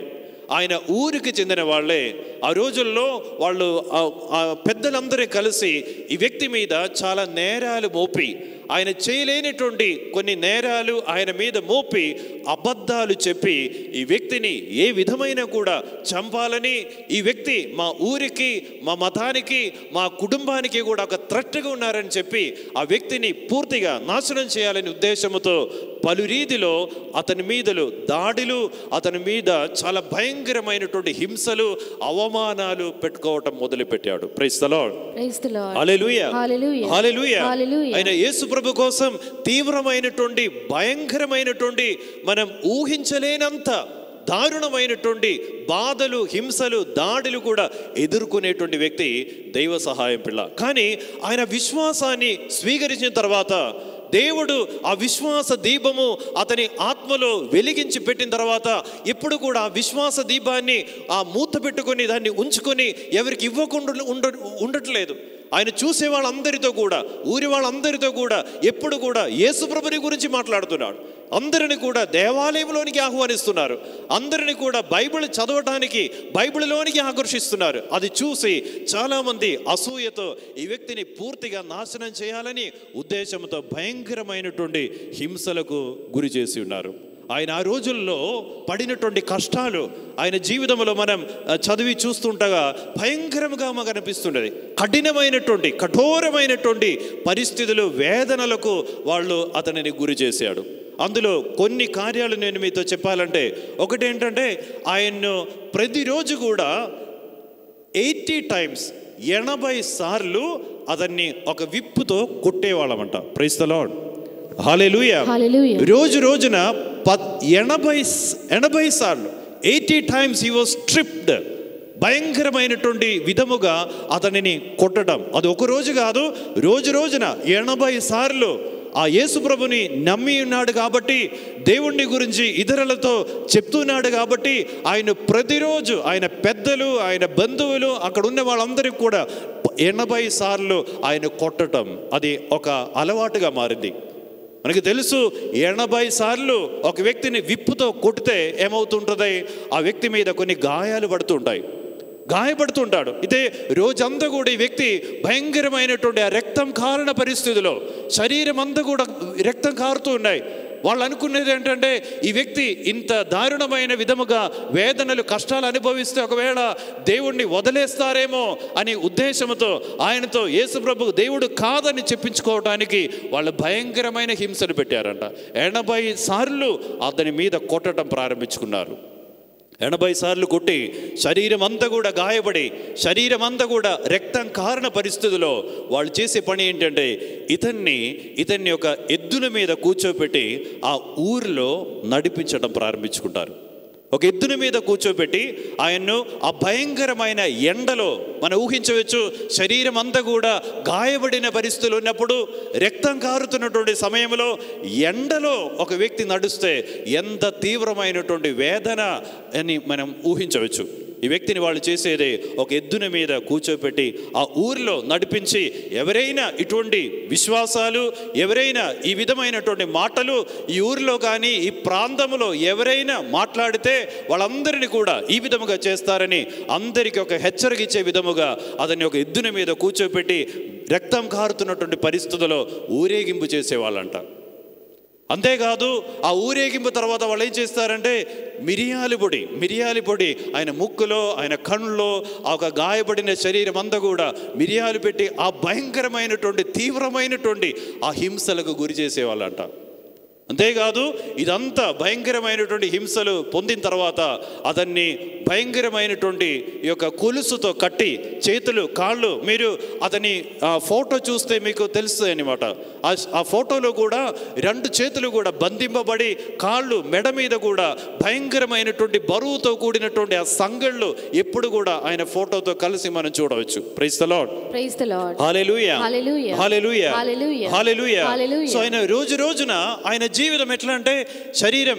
ఆయన ఊరికి చెందిన వాళ్ళే. ఆ రోజుల్లో వాళ్ళు పెద్దలందరూ కలిసి ఈ వ్యక్తి మీద చాలా నేరాలు మోపి, ఆయన చేయలేనటువంటి కొన్ని నేరాలు ఆయన మీద మోపి అబద్ధాలు చెప్పి ఈ వ్యక్తిని ఏ విధమైన కూడా చంపాలని, ఈ వ్యక్తి మా ఊరికి, మా మతానికి, మా కుటుంబానికి కూడా ఒక థ్రెట్గా ఉన్నారని చెప్పి ఆ వ్యక్తిని పూర్తిగా నాశనం చేయాలనే ఉద్దేశంతో పలు రీతిలో అతని మీదలు దాడులు, అతని మీద చాలా భయంకరమైనటువంటి హింసలు, అవమానాలు పెట్టుకోవటం మొదలుపెట్టాడు. Praise the lord. Hallelujah. Hallelujah. ఆయన యేసు ప్రభు కోసం తీవ్రమైనటువంటి, భయంకరమైనటువంటి, మనం ఊహించలేనంత దారుణమైనటువంటి బాధలు, హింసలు, దాడులు కూడా ఎదుర్కొనేటువంటి వ్యక్తి దైవ సహాయం పిల్ల. కానీ ఆయన విశ్వాసాన్ని స్వీకరించిన తర్వాత దేవుడు ఆ విశ్వాస దీపము అతని ఆత్మలో వెలిగించి పెట్టిన తర్వాత ఇప్పుడు కూడా ఆ విశ్వాస దీపాన్ని ఆ మూత పెట్టుకొని దాన్ని ఉంచుకొని ఎవరికి ఇవ్వకుండా ఉండట్లేదు. ఆయన చూసే వాళ్ళందరితో కూడా, ఊరి వాళ్ళందరితో కూడా ఎప్పుడు కూడా యేసుప్రభుని గురించి మాట్లాడుతున్నాడు. అందరిని కూడా దేవాలయంలోనికి ఆహ్వానిస్తున్నారు. అందరిని కూడా బైబిల్ చదవటానికి, బైబిల్లోనికి ఆకర్షిస్తున్నారు. అది చూసి చాలామంది అసూయతో ఈ వ్యక్తిని పూర్తిగా నాశనం చేయాలని ఉద్దేశంతో భయంకరమైనటువంటి హింసలకు గురి చేసి ఉన్నారు. ఆయన ఆ రోజుల్లో పడినటువంటి కష్టాలు ఆయన జీవితంలో మనం చదివి చూస్తుండగా భయంకరంగా మాకు అనిపిస్తున్నది. కఠినమైనటువంటి, కఠోరమైనటువంటి పరిస్థితులు, వేదనలకు వాళ్ళు అతనిని గురి చేశాడు. అందులో కొన్ని కార్యాలు నేను మీతో చెప్పాలంటే, ఒకటేంటంటే ఆయన్ను ప్రతిరోజు కూడా 80 times 80 సార్లు అతన్ని ఒక విప్పుతో కొట్టేవాళ్ళమంట. Praise the lord. హల్లెలూయా. రోజు రోజున 80 సార్లు 80 times he was stripped. భయంకరమైనటువంటి విధముగా అతనిని కొట్టడం. అది ఒక రోజు కాదు, రోజు రోజున 80 సార్లు ఆ యేసు ప్రభుని నమ్మి ఉన్నాడు కాబట్టి, దేవుణ్ణి గురించి ఇతరులతో చెప్తున్నాడు కాబట్టి ఆయన ప్రతిరోజు ఆయన పెద్దలు, ఆయన బంధువులు, అక్కడ ఉన్న వాళ్ళందరికీ కూడా 80 సార్లు ఆయన కొట్టడం అది ఒక అలవాటుగా మారింది. మనకి తెలుసు 80 సార్లు ఒక వ్యక్తిని విప్పుతో కొడితే ఏమవుతుంటుంది, ఆ వ్యక్తి మీద కొన్ని గాయాలు పడుతుంటాయి, గాయపడుతుంటాడు. అయితే రోజంతా కూడా ఈ వ్యక్తి భయంకరమైనటువంటి ఆ రక్తం కారణ పరిస్థితిలో శరీరం అంతా కూడా రక్తం కారుతూ ఉన్నాయి. వాళ్ళు అనుకునేది ఏంటంటే ఈ వ్యక్తి ఇంత దారుణమైన విధముగా వేదనలు, కష్టాలు అనుభవిస్తే ఒకవేళ దేవుణ్ణి వదిలేస్తారేమో అనే ఉద్దేశంతో ఆయనతో యేసుప్రభు దేవుడు కాదని చెప్పించుకోవడానికి వాళ్ళు భయంకరమైన హింసలు పెట్టారంట. 80 సార్లు అతని మీద కొట్టడం ప్రారంభించుకున్నారు. 80 సార్లు కొట్టి శరీరం అంతా కూడా గాయపడి, శరీరం అంతా కూడా రక్తం కారణ పరిస్థితిలో వాళ్ళు చేసే పని ఏంటంటే ఇతన్ని ఒక ఎద్దుల మీద కూర్చోబెట్టి ఆ ఊరిలో నడిపించడం ప్రారంభించుకుంటారు. ఒక ఎద్దుల మీద కూర్చోబెట్టి ఆయన్ను ఆ భయంకరమైన ఎండలో, మనం ఊహించవచ్చు, శరీరం అంతా కూడా గాయపడిన పరిస్థితులు ఉన్నప్పుడు, రక్తం కారుతున్నటువంటి సమయంలో ఎండలో ఒక వ్యక్తి నడుస్తే ఎంత తీవ్రమైనటువంటి వేదన అని మనం ఊహించవచ్చు. ఈ వ్యక్తిని వాళ్ళు చేసేదే ఒక ఎద్దున మీద కూర్చోపెట్టి ఆ ఊరిలో నడిపించి, ఎవరైనా ఇటువంటి విశ్వాసాలు, ఎవరైనా ఈ విధమైనటువంటి మాటలు ఈ ఊరిలో కానీ ఈ ప్రాంతంలో ఎవరైనా మాట్లాడితే వాళ్ళందరినీ కూడా ఈ విధముగా చేస్తారని అందరికీ ఒక హెచ్చరిక ఇచ్చే విధముగా అతన్ని ఒక ఎద్దున మీద కూర్చోపెట్టి రక్తం కారుతున్నటువంటి పరిస్థితుల్లో ఊరేగింపు చేసేవాళ్ళంట. అంతేకాదు ఆ ఊరేగింపు తర్వాత వాళ్ళు ఏం చేస్తారంటే మిరియాలి పొడి ఆయన ముక్కులో, ఆయన కళ్ళలో, ఆ ఒక గాయపడిన శరీరం అంతా కూడా మిరియాలు పెట్టి ఆ భయంకరమైనటువంటి, తీవ్రమైనటువంటి ఆ హింసలకు గురి చేసేవాళ్ళంట. అంతేకాదు ఇదంతా భయంకరమైనటువంటి హింసలు పొందిన తర్వాత అతన్ని భయంకరమైనటువంటి ఈ యొక్క కొలుసుతో కట్టి చేతులు, కాళ్ళు, మీరు అతని ఫోటో చూస్తే మీకు తెలుస్తుంది అన్నమాట. ఆ ఫోటోలో కూడా 2 చేతులు కూడా బంధింపబడి, కాళ్ళు, మెడ మీద కూడా భయంకరమైనటువంటి బరువుతో కూడినటువంటి ఆ సంగళ్ళు ఎప్పుడు కూడా ఆయన ఫోటోతో కలిసి మనం చూడవచ్చు. Praise the lord. Hallelujah. Hallelujah. Hallelujah. So ఆయన రోజు రోజున ఆయన జీవితం ఎట్లా అంటే శరీరం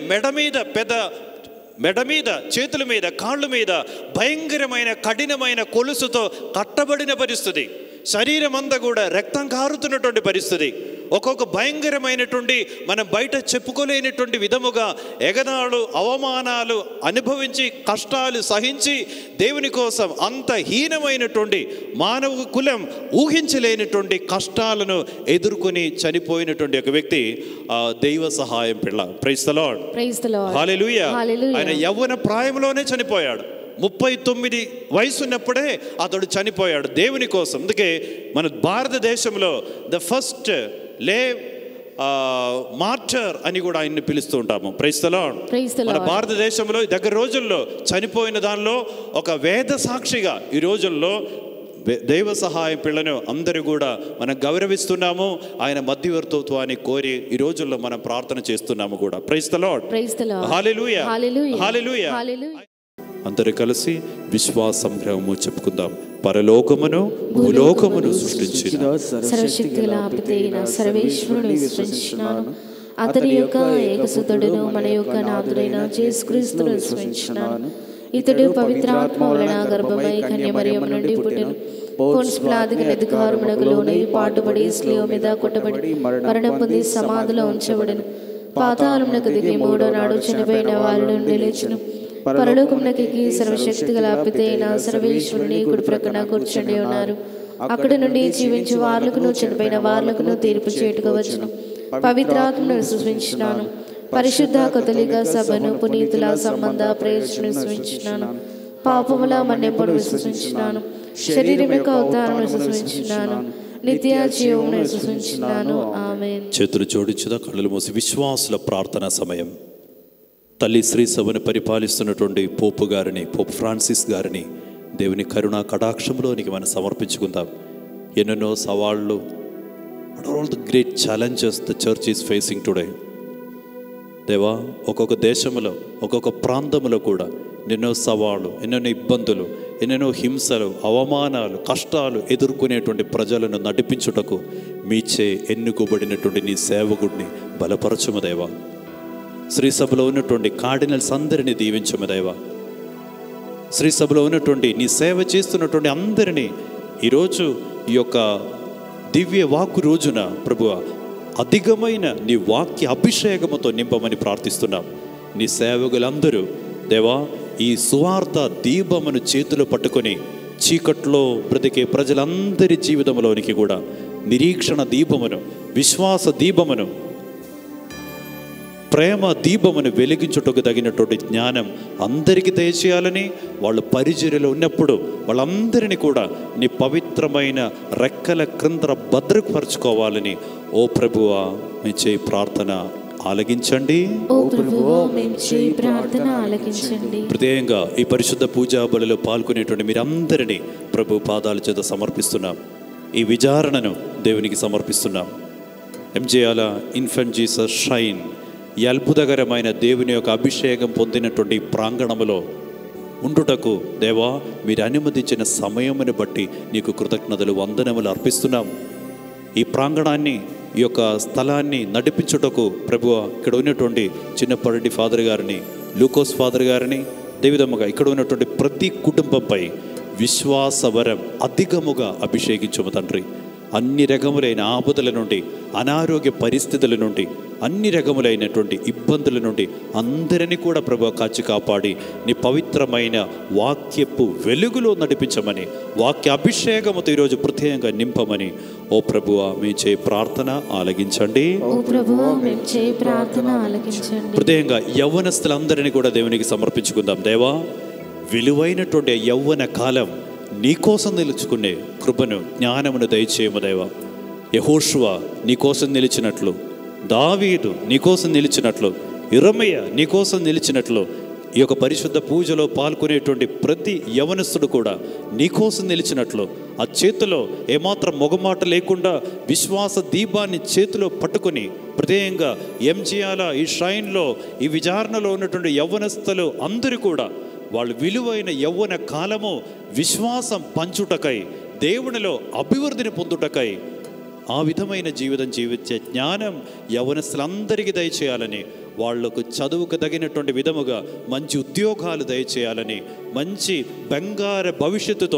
మెడ మీద, చేతుల మీద, కాళ్ళ మీద భయంకరమైన కఠినమైన కొలుసుతో కట్టబడిన పరిస్థితి. శరీరం అంతా కూడా రక్తం కారుతున్నటువంటి పరిస్థితి, ఒక్కొక్క భయంకరమైనటువంటి మనం బయట చెప్పుకోలేనటువంటి విధముగా ఎగనాడు అవమానాలు అనుభవించి కష్టాలు సహించి దేవుని కోసం అంత హీనమైనటువంటి మానవ కులం ఊహించలేనటువంటి కష్టాలను ఎదుర్కొని చనిపోయినటువంటి ఒక వ్యక్తి దైవ సహాయం పిల్ల. Praise the lord. హల్లెలూయా. ఆయన యవ్వన ప్రాయంలోనే చనిపోయాడు. 39 వయసు ఉన్నప్పుడే అతడు చనిపోయాడు దేవుని కోసం. అందుకే మన భారతదేశంలో ద ఫస్ట్ మార్టర్ అని కూడా ఆయన్ని పిలుస్తూ ఉంటాము. Praise the lord. మన భారతదేశంలో దగ్గర రోజుల్లో చనిపోయిన దానిలో ఒక వేద సాక్షిగా ఈ రోజుల్లో దైవ సహాయం పిల్లను అందరూ కూడా మనం గౌరవిస్తున్నాము. ఆయన మధ్యవర్తిత్వాన్ని కోరి ఈ రోజుల్లో మనం ప్రార్థన చేస్తున్నాము కూడా. Praise the lord. Hallelujah. Hallelujah. అందరూ కలిసి విశ్వాస సంగ్రహము చెప్పుకుందాం. పరలోకమును భూలోకమును సృష్టించిన సర్వశక్తిగల పితైన సర్వేశ్వరుని విశ్వసించున్నాను. అతని యొక్క ఏకసుతుడును మన యొక్క నాథుడైన యేసుక్రీస్తును విశ్వసించున్నాను. ఇతడు పవిత్రాత్మ వలన గర్భమై కన్యమరియము నుండి పుట్టెను. పొన్సు పిలాతుకు అధికారమునకు లోనై పాటుపడి శిలువ మీద కొట్టబడి మరణం పొంది సమాధిలో ఉంచబడెను. పాతాళమునకు దిగి మూడో నాడు చనిపోయిన వారి నుండి లేచెను. పరలోకమునకు ఎక్కి సర్వశక్తిగల పితైన సర్వేశ్వరుని కుడి ప్రక్కన కూర్చుండి ఉన్నారు. అక్కడ నుండి జీవించు వార్లకును చనిపోయిన వార్లకును తీర్పు చేటుగా వచ్చును. పవిత్రాత్మను విశ్వసించున్నాను. పరిశుద్ధ కథలిక సభను పునీతుల సంబంధ ప్రయోజనం విశ్వసించున్నాను. పాపముల మన్నింపును విశ్వసించున్నాను. శరీరం యొక్క అవతారం విశ్వసించున్నాను. నిత్య జీవమును విశ్వసించున్నాను. ఆమేన్. చేతులు జోడించుదా, కళ్ళు మూసి విశ్వాసుల ప్రార్థనా సమయం. తల్లి శ్రీ సభను పరిపాలిస్తున్నటువంటి పోపు గారిని, పోప్ ఫ్రాన్సిస్ గారిని దేవుని కరుణా కటాక్షంలోనికి మనం సమర్పించుకుందాం. ఎన్నెన్నో సవాళ్ళు, all the great challenges the church is facing today. దేవా, ఒక్కొక్క దేశంలో ఒక్కొక్క ప్రాంతంలో కూడా ఎన్నెన్నో సవాళ్ళు, ఎన్నెన్నో ఇబ్బందులు, ఎన్నెన్నో హింసలు, అవమానాలు, కష్టాలు ఎదుర్కొనేటువంటి ప్రజలను నడిపించుటకు మీచే ఎన్నుకోబడినటువంటి నీ సేవకుడిని బలపరచుము దేవా. శ్రీ సభలో ఉన్నటువంటి కార్డినల్స్ అందరినీ దీవించము దేవా. శ్రీ సభలో ఉన్నటువంటి నీ సేవ చేస్తున్నటువంటి అందరినీ ఈరోజు ఈ యొక్క దివ్య వాక్కు రోజున ప్రభువ అధికమైన నీ వాక్య అభిషేకముతో నింపమని ప్రార్థిస్తున్నాం. నీ సేవకులందరూ దేవా ఈ సువార్త దీపమును చేతిలో పట్టుకొని చీకట్లో బ్రతికే ప్రజలందరి జీవితంలోనికి కూడా నిరీక్షణ దీపమును, విశ్వాస దీపమును, ప్రేమ దీపమును వెలిగించుటకు తగినటువంటి జ్ఞానం అందరికీ దయచేయాలని, వాళ్ళు పరిచర్యలో ఉన్నప్పుడు వాళ్ళందరినీ కూడా నీ పవిత్రమైన రెక్కల క్రింద భద్రపరచుకోవాలని ఓ ప్రభువా మీ చేయి ప్రార్థన ఆలకించండి. హృదయంగా ఈ పరిశుద్ధ పూజా బలిలో పాల్గొనేటువంటి మీరందరినీ ప్రభు పాదాల చేత సమర్పిస్తున్నాం. ఈ విచారణను దేవునికి సమర్పిస్తున్నాం. ఎంజేయాల ఇన్ఫెంట్ జీసస్ షైన్ ఈ అద్భుతకరమైన దేవుని యొక్క అభిషేకం పొందినటువంటి ప్రాంగణములో ఉండుటకు దేవా మీరు అనుమతించిన సమయమును బట్టి నీకు కృతజ్ఞతలు, వందనములు అర్పిస్తున్నాం. ఈ ప్రాంగణాన్ని, ఈ యొక్క స్థలాన్ని నడిపించుటకు ప్రభువ ఇక్కడ ఉన్నటువంటి చిన్నపరెడ్డి ఫాదర్ గారిని, లూకోస్ ఫాదర్ గారిని, దేవిదమ్మగా ఇక్కడ ఉన్నటువంటి ప్రతి కుటుంబంపై విశ్వాస వరం అధికముగా అభిషేకించము తండ్రి. అన్ని రకములైన ఆపదల నుండి, అనారోగ్య పరిస్థితుల నుండి, అన్ని రకములైనటువంటి ఇబ్బందుల నుండి అందరినీ కూడా ప్రభు కాచి కాపాడి నీ పవిత్రమైన వాక్యపు వెలుగులో నడిపించమని, వాక్య అభిషేకముతో ఈరోజు ప్రత్యేకంగా నింపమని ఓ ప్రభువా మీ చేయి ప్రార్థన ఆలకించండి. ప్రత్యేకంగా యవ్వనస్తులందరినీ కూడా దేవునికి సమర్పించుకుందాం. దేవా, విలువైనటువంటి యవ్వన కాలం నీకోసం నిలుచుకునే కృపను, జ్ఞానమును దయచేయము దేవా. యెహోషువ నీకోసం నిలిచినట్లు, దావీదు నీకోసం నిలిచినట్లు, ఇర్మీయా నీకోసం నిలిచినట్లు ఈ యొక్క పరిశుద్ధ పూజలో పాల్గొనేటువంటి ప్రతి యవనస్తుడు కూడా నీకోసం నిలిచినట్లు ఆ చేతిలో ఏమాత్రం మొగమాట లేకుండా విశ్వాస దీపాన్ని చేతిలో పట్టుకుని ప్రత్యేకంగా ఎంజీఆల ఈ షైన్లో ఈ విచారణలో ఉన్నటువంటి యవ్వనస్తులు అందరూ కూడా వాళ్ళు విలువైన యవ్వన కాలము విశ్వాసం పంచుటకై, దేవునిలో అభివృద్ధిని పొందుటకై ఆ విధమైన జీవితం జీవించే జ్ఞానం యవ్వనస్తులందరికీ దయచేయాలని, వాళ్లకు చదువుకు తగినటువంటి విధముగా మంచి ఉద్యోగాలు దయచేయాలని, మంచి బంగారు భవిష్యత్తుతో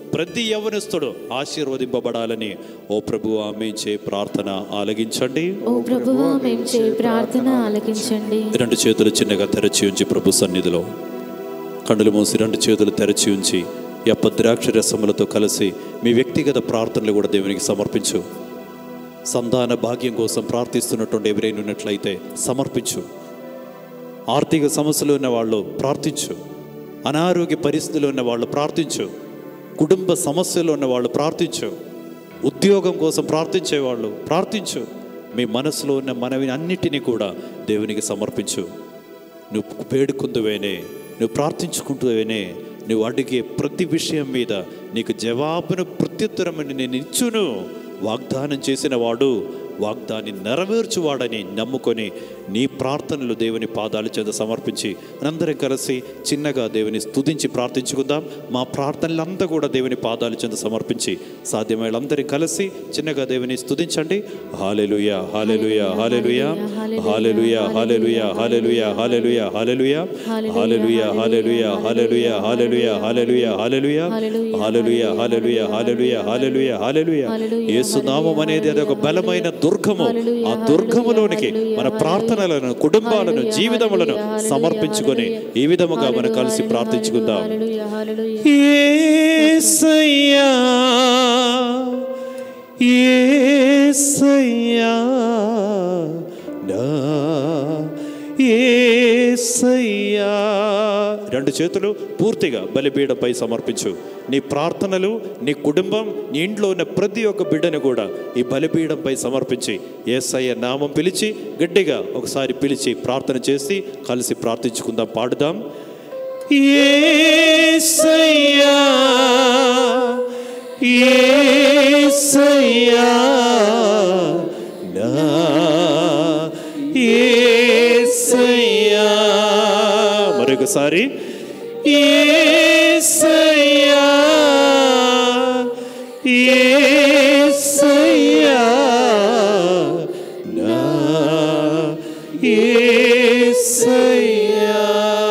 ప్రతి యవ్వనస్తుడు ఆశీర్వదింపబడాలని ఓ ప్రభువా మేము చే ప్రార్థన ఆలకించండి. ఓ ప్రభువా మేము చే ప్రార్థన ఆలకించండి. రెండు చేతులు చిన్నగా తెరచి ఉంచి ప్రభు సన్నిధిలో కన్నులు మూసి రెండు చేతులు తెరచి ఉంచి ద్రాక్ష రసములతో కలిసి మీ వ్యక్తిగత ప్రార్థనలు కూడా దేవునికి సమర్పించు. సంతాన భాగ్యం కోసం ప్రార్థిస్తున్నటువంటి ఎవరైనా ఉన్నట్లయితే సమర్పించు. ఆర్థిక సమస్యలు ఉన్న వాళ్ళు ప్రార్థించు. అనారోగ్య పరిస్థితులు ఉన్న వాళ్ళు ప్రార్థించు. కుటుంబ సమస్యలు ఉన్న వాళ్ళు ప్రార్థించు. ఉద్యోగం కోసం ప్రార్థించేవాళ్ళు ప్రార్థించు. మీ మనసులో ఉన్న మనవి అన్నిటినీ కూడా దేవునికి సమర్పించు. నువ్వు వేడుకుందువేనే, నువ్వు ప్రార్థించుకుంటూవేనే, నువ్వు అడిగే ప్రతి విషయం మీద నీకు జవాబును ప్రత్యుత్తరమని నేను ఇచ్చును. వాగ్దానం చేసిన వాడు వాగ్దాన్ని నెరవేర్చువాడని నమ్ముకొని నీ ప్రార్థనలు దేవుని పాదాల చేత సమర్పించి అందరం కలిసి చిన్నగా దేవుని స్తుతించి ప్రార్థించుకుందాం. మా ప్రార్థనలంతా కూడా దేవుని పాదాల చేత సమర్పించి సాధ్యమైన అందరం కలిసి చిన్నగా దేవుని స్తుతించండి. హల్లెలూయా హల్లెలూయా హల్లెలూయా హల్లెలూయా హల్లెలూయా హల్లెలూయా హల్లెలూయా హల్లెలూయా హల్లెలూయా హల్లెలూయా హల్లెలూయా హల్లెలూయా హల్లెలూయా హల్లెలూయా హల్లెలూయా హల్లెలూయా హల్లెలూయా హల్లెలూయా హల్లెలూయా. యేసు నామం అనేది అదొక బలమైన దుర్గము. ఆ దుర్గములోనికి మన ప్రార్థనలను, కుటుంబాలను, జీవితములను సమర్పించుకొని ఈ విధముగా మనం కలిసి ప్రార్థించుకుందాం. యేసయ్యా యేసయ్యా నా యేసయ్యా. రెండు చేతులు పూర్తిగా బలిపీఠంపై సమర్పించు. నీ ప్రార్థనలు, నీ కుటుంబం, నీ ఇంట్లో ఉన్న ప్రతి ఒక్క బిడ్డను కూడా ఈ బలిపీఠంపై సమర్పించి యేసయ్య నామం పిలిచి గట్టిగా ఒకసారి పిలిచి ప్రార్థన చేసి కలిసి ప్రార్థించుకుందాం. పాడుదాం. యేసయ్యా యేసయ్యా నా యేసయ్యా. మరొకసారి యేసయ్యా యేసయ్యా నా యేసయ్యా.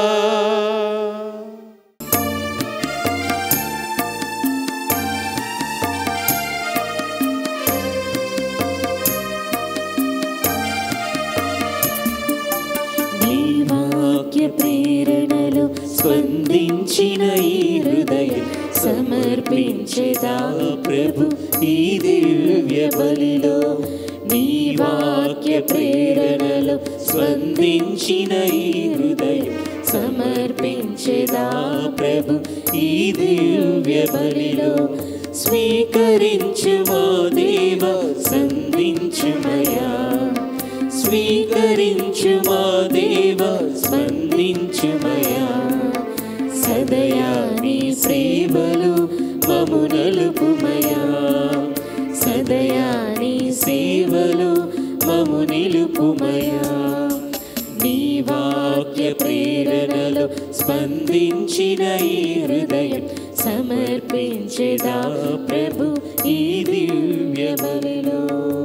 ప్రేరణలో స్పందించిన ఈ హృదయం సమర్పించేదా ప్రభు ఈ దివ్య బలిలో. నీ వాక్య ప్రేరణలో స్పందించిన ఈ హృదయం సమర్పించేదా ప్రభు ఈ దివ్య బలిలో. స్వీకరించు మా దేవ సంధించుమయా, స్వీకరించు మా దేవ స్పందించుమయా. సదయా నీ సేవలు మము నలుపుమయా, సదయా నీ సేవలు మము నిలుపుమయా. నీ వాక్య ప్రేరణలో స్పందించిన ఈ హృదయం సమర్పించేదా ప్రభు ఈ దివ్య బలిలో.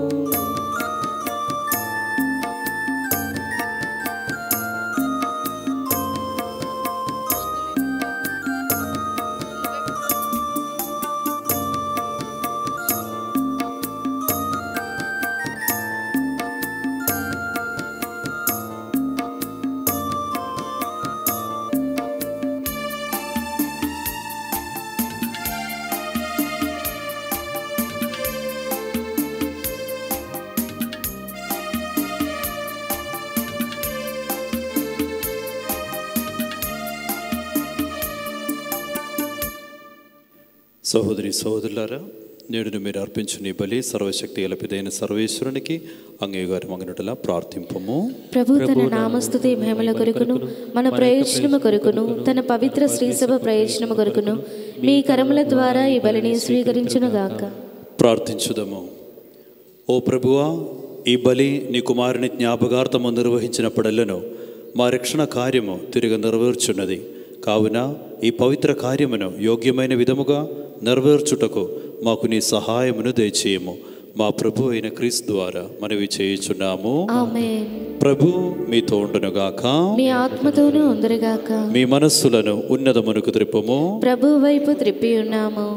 సహోదరి సహోదరులారా, నేడును మీరు అర్పించిన ఈ బలి సర్వశక్తి గల పిదైన సర్వేశ్వరునికి అంగీకారమగినట్లా ప్రార్థింపము. ప్రభు తన నామస్తుతి మహిమల కొరకును మన ప్రయోజనము కొరకును తన పవిత్ర శ్రీసభ ప్రయోజనము కొరకును మీ కరముల ద్వారా ఈ బలిని స్వీకరించునుగాక. ప్రార్థించుదము. ఓ ప్రభువా, ఈ బలి నీ కుమారుని జ్ఞాపకార్థము నిర్వహించినప్పుడల్లను మా రక్షణ కార్యము తిరిగి నెరవేర్చున్నది. కావున ఈ పవిత్ర కార్యమును యోగ్యమైన విధముగా నెరవేర్చుటకు మాకు నీ సహాయమును దయచేయము. మా ప్రభు అయిన క్రీస్తు ద్వారా మనవి చేయుచున్నాము. ఆమేన్. ప్రభు మీతో ఉండునుగాక, మీ ఆత్మతోనూ ఉందరుగాక. మీ మనస్సులను ఉన్నతమునకు త్రిప్పుము. ప్రభు వైపు త్రిప్పి ఉన్నాము.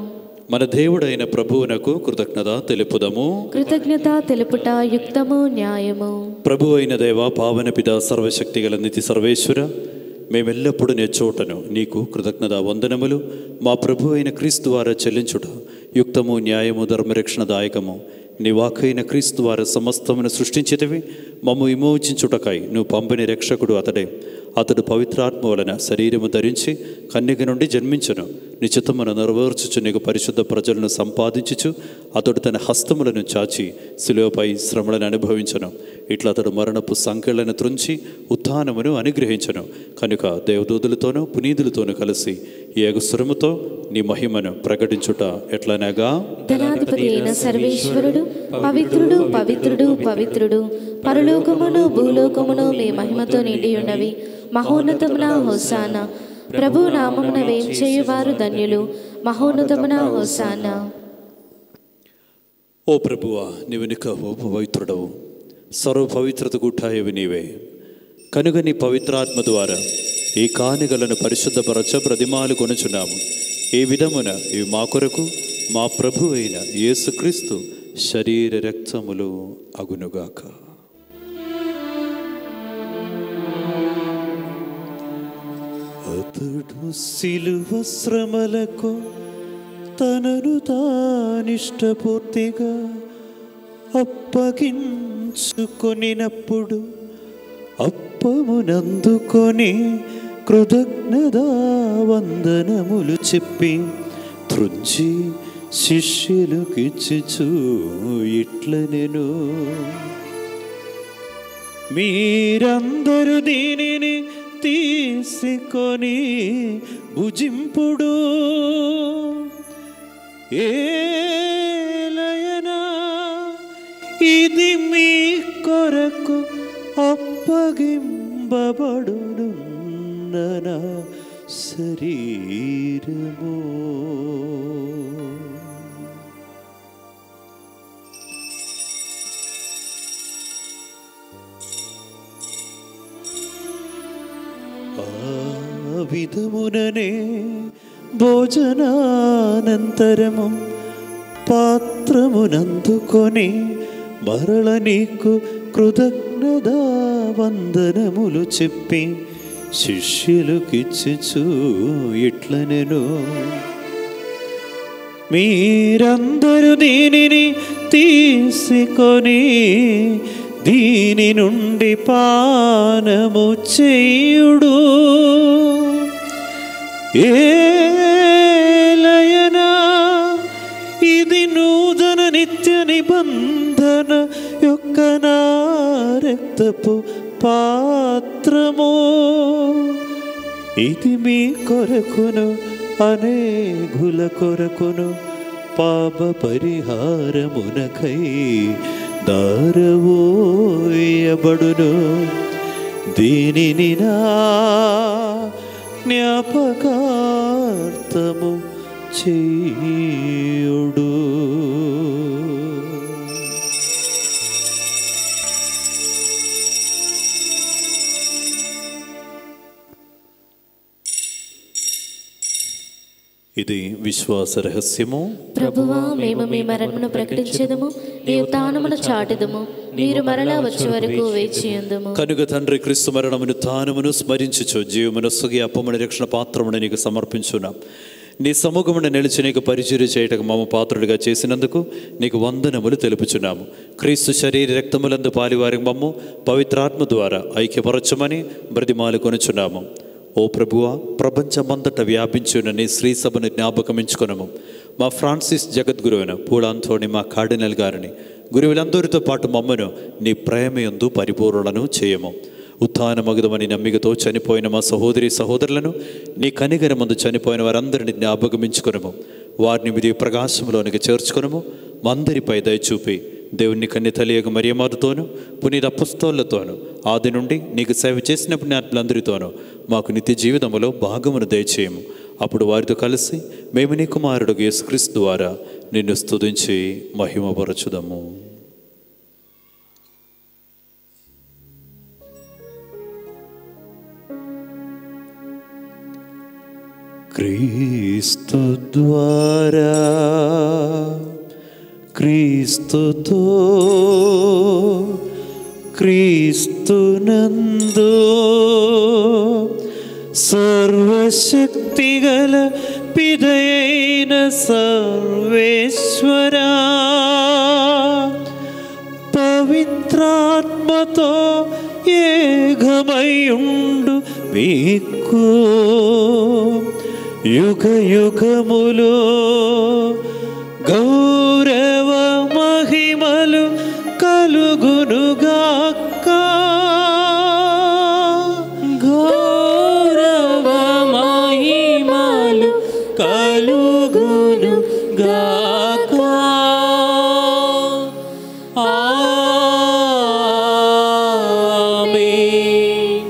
మన దేవుడైన ప్రభువునకు కృతజ్ఞత తెలుపుదము. కృతజ్ఞత తెలుపుట యుక్తము న్యాయము. ప్రభు అయిన దేవ, పావన పిత, సర్వశక్తి గల నిత్య సర్వేశ్వర, మేమెల్లప్పుడూ నేర్చోటను నీకు కృతజ్ఞత వందనములు మా ప్రభు అయిన క్రీస్తు ద్వారా చెల్లించుట యుక్తము న్యాయము ధర్మరక్షణదాయకము. నీ వాకైన క్రీస్తు వారు సమస్తమును సృష్టించితివి. మమ్ము విమోచించుటకై నువ్వు పంపిన రక్షకుడు అతడే. అతడు పవిత్రాత్మ వలన శరీరము ధరించి కన్యక నుండి జన్మించను. నీ చిత్తమును నెరవేర్చుచు నీకు పరిశుద్ధ ప్రజలను సంపాదించుచు అతడు తన హస్తములను చాచి శిలువపై శ్రమలను అనుభవించను. ఇట్లా అతడు మరణపు సంకెళ్లను త్రుంచి ఉత్థానమును అనుగ్రహించను. కనుక దేవదూతులతోనూ పునీతులతోనూ కలిసి ఏకస్వరముతో నీ మహిమను ప్రకటించుట ఎట్లనగా, ధనాధిపతి అయిన సర్వేశ్వరుడు పవిత్రుడు పవిత్రుడు పవిత్రుడు, పరలోకమును భూలోకమును మీ మహిమతో నిండి ఉన్నవి. మహోన్నతమున హోసానా. ప్రభు నామమున వేంచేయువారు ధన్యులు. మహోన్నతమున హోసానా. ఓ ప్రభువా, నీవు నికవు పవిత్రుడవు, సర్వ పవిత్రత గుట్టాయవి నీవే. కనుక నీ పవిత్రాత్మ ద్వారా ఈ కానుకలను పరిశుద్ధపరచ ప్రతిమాలు కొనుచున్నాము. ఈ విధమున ఇవి మా కొరకు మా ప్రభు అయిన యేసుక్రీస్తు శరీర రక్తములు అగునుగాక. అతడు సిలువ శ్రమలకు తనను తానిష్టపూర్తిగా అప్పగించుకొనినప్పుడు అప్పమునందుకొని కృతజ్ఞతా వందనములు చెప్పి త్రుంచి శిష్యులకిచ్చుచు ఇట్లనెను, మీరందరూ దీనిని తీసుకొని భుజింపుడు. ఏలయనా ఇది మీ కొరకు అప్పగింపబడునున్న నా శరీరము. విధముననే భోజనానంతరము పాత్రమునందుకొని మరల నీకు కృతజ్ఞతా వందనములు చెప్పి శిష్యులకిచ్చుచు ఇట్లనెను, మీరందరూ దీనిని తీసుకొని దీని నుండి పానము చేయుడు. ఏలయనా ఇది నూతన నిత్య నిబంధన యొక్క నా రక్తపు పాత్రము. ఇది మీ కొరకును అనేకుల కొరకును పాప పరిహారమునకై దారవోయబడును. దీనిని నా జ్ఞాపకార్థము చేయుడు. ఇది విశ్వాస రహస్యము. ప్రభువా, మేము మీ మరణమును ప్రకటించెదము, మీ ఉత్థానమును చాటెదము. మీరు మరలా వచ్చే వరకు వేచియుందుము. కనుక తండ్రి, క్రీస్తు మరణమును ఉత్థానమును స్మరించుచు జీవమును సుగి అప్పమును రక్షణ పాత్రమును నీకు సమర్పించున్నాం. నీ సముఖమును నిలిచి నీకు పరిచర్య చేయటకు మమ్మ పాత్రుడిగా చేసినందుకు నీకు వందనములు తెలుపుచున్నాము. క్రీస్తు శరీర రక్తములందు పాలివారి మమ్ము పవిత్రాత్మ ద్వారా ఐక్యపరచమని బ్రతిమాలు కొనుచున్నాము. ఓ ప్రభువా, ప్రపంచమంతటా వ్యాపించిన నీ శ్రీ సభను జ్ఞాపకమించుకున్నాము. మా ఫ్రాన్సిస్ జగద్గురువున పూలాంతోని మా కార్డినల్ గారిని గురువులందరితో పాటు మమ్మను నీ ప్రేమయందు పరిపూర్ణను చేయము. ఉత్థానమగుదమని నమ్మికతో చనిపోయిన మా సహోదరి సహోదరులను నీ కనికరమందు చనిపోయిన వారందరినీ జ్ఞాపకమించుకునము. వారిని విధి ప్రకాశంలోనికి చేర్చుకునము. మా అందరిపై దయచూపి దేవుని కన్య తల్లియగు మరియమాతతోనూ పునీత అపొస్తలులతోనూ ఆది నుండి నీకు సేవ చేసిన పుణ్యాత్ములందరితోనూ మాకు నిత్య జీవితంలో భాగమును దయచేయము. అప్పుడు వారితో కలిసి మేము నీ కుమారుడు యేసుక్రీస్తు ద్వారా నిన్ను స్తుతించి మహిమపరచుదము. క్రీస్తు ద్వారా క్రీస్తుతో క్రీస్తునందు సర్వశక్తిగల పిదయైన సర్వేశ్వరా పవిత్రాత్మతో ఏకమయుండు మీకు యుగ యుగములో గౌరవ మహిమలు కలుగునుగాక. గౌరవ మహిమలు కలుగునుగాక. ఆమేన్.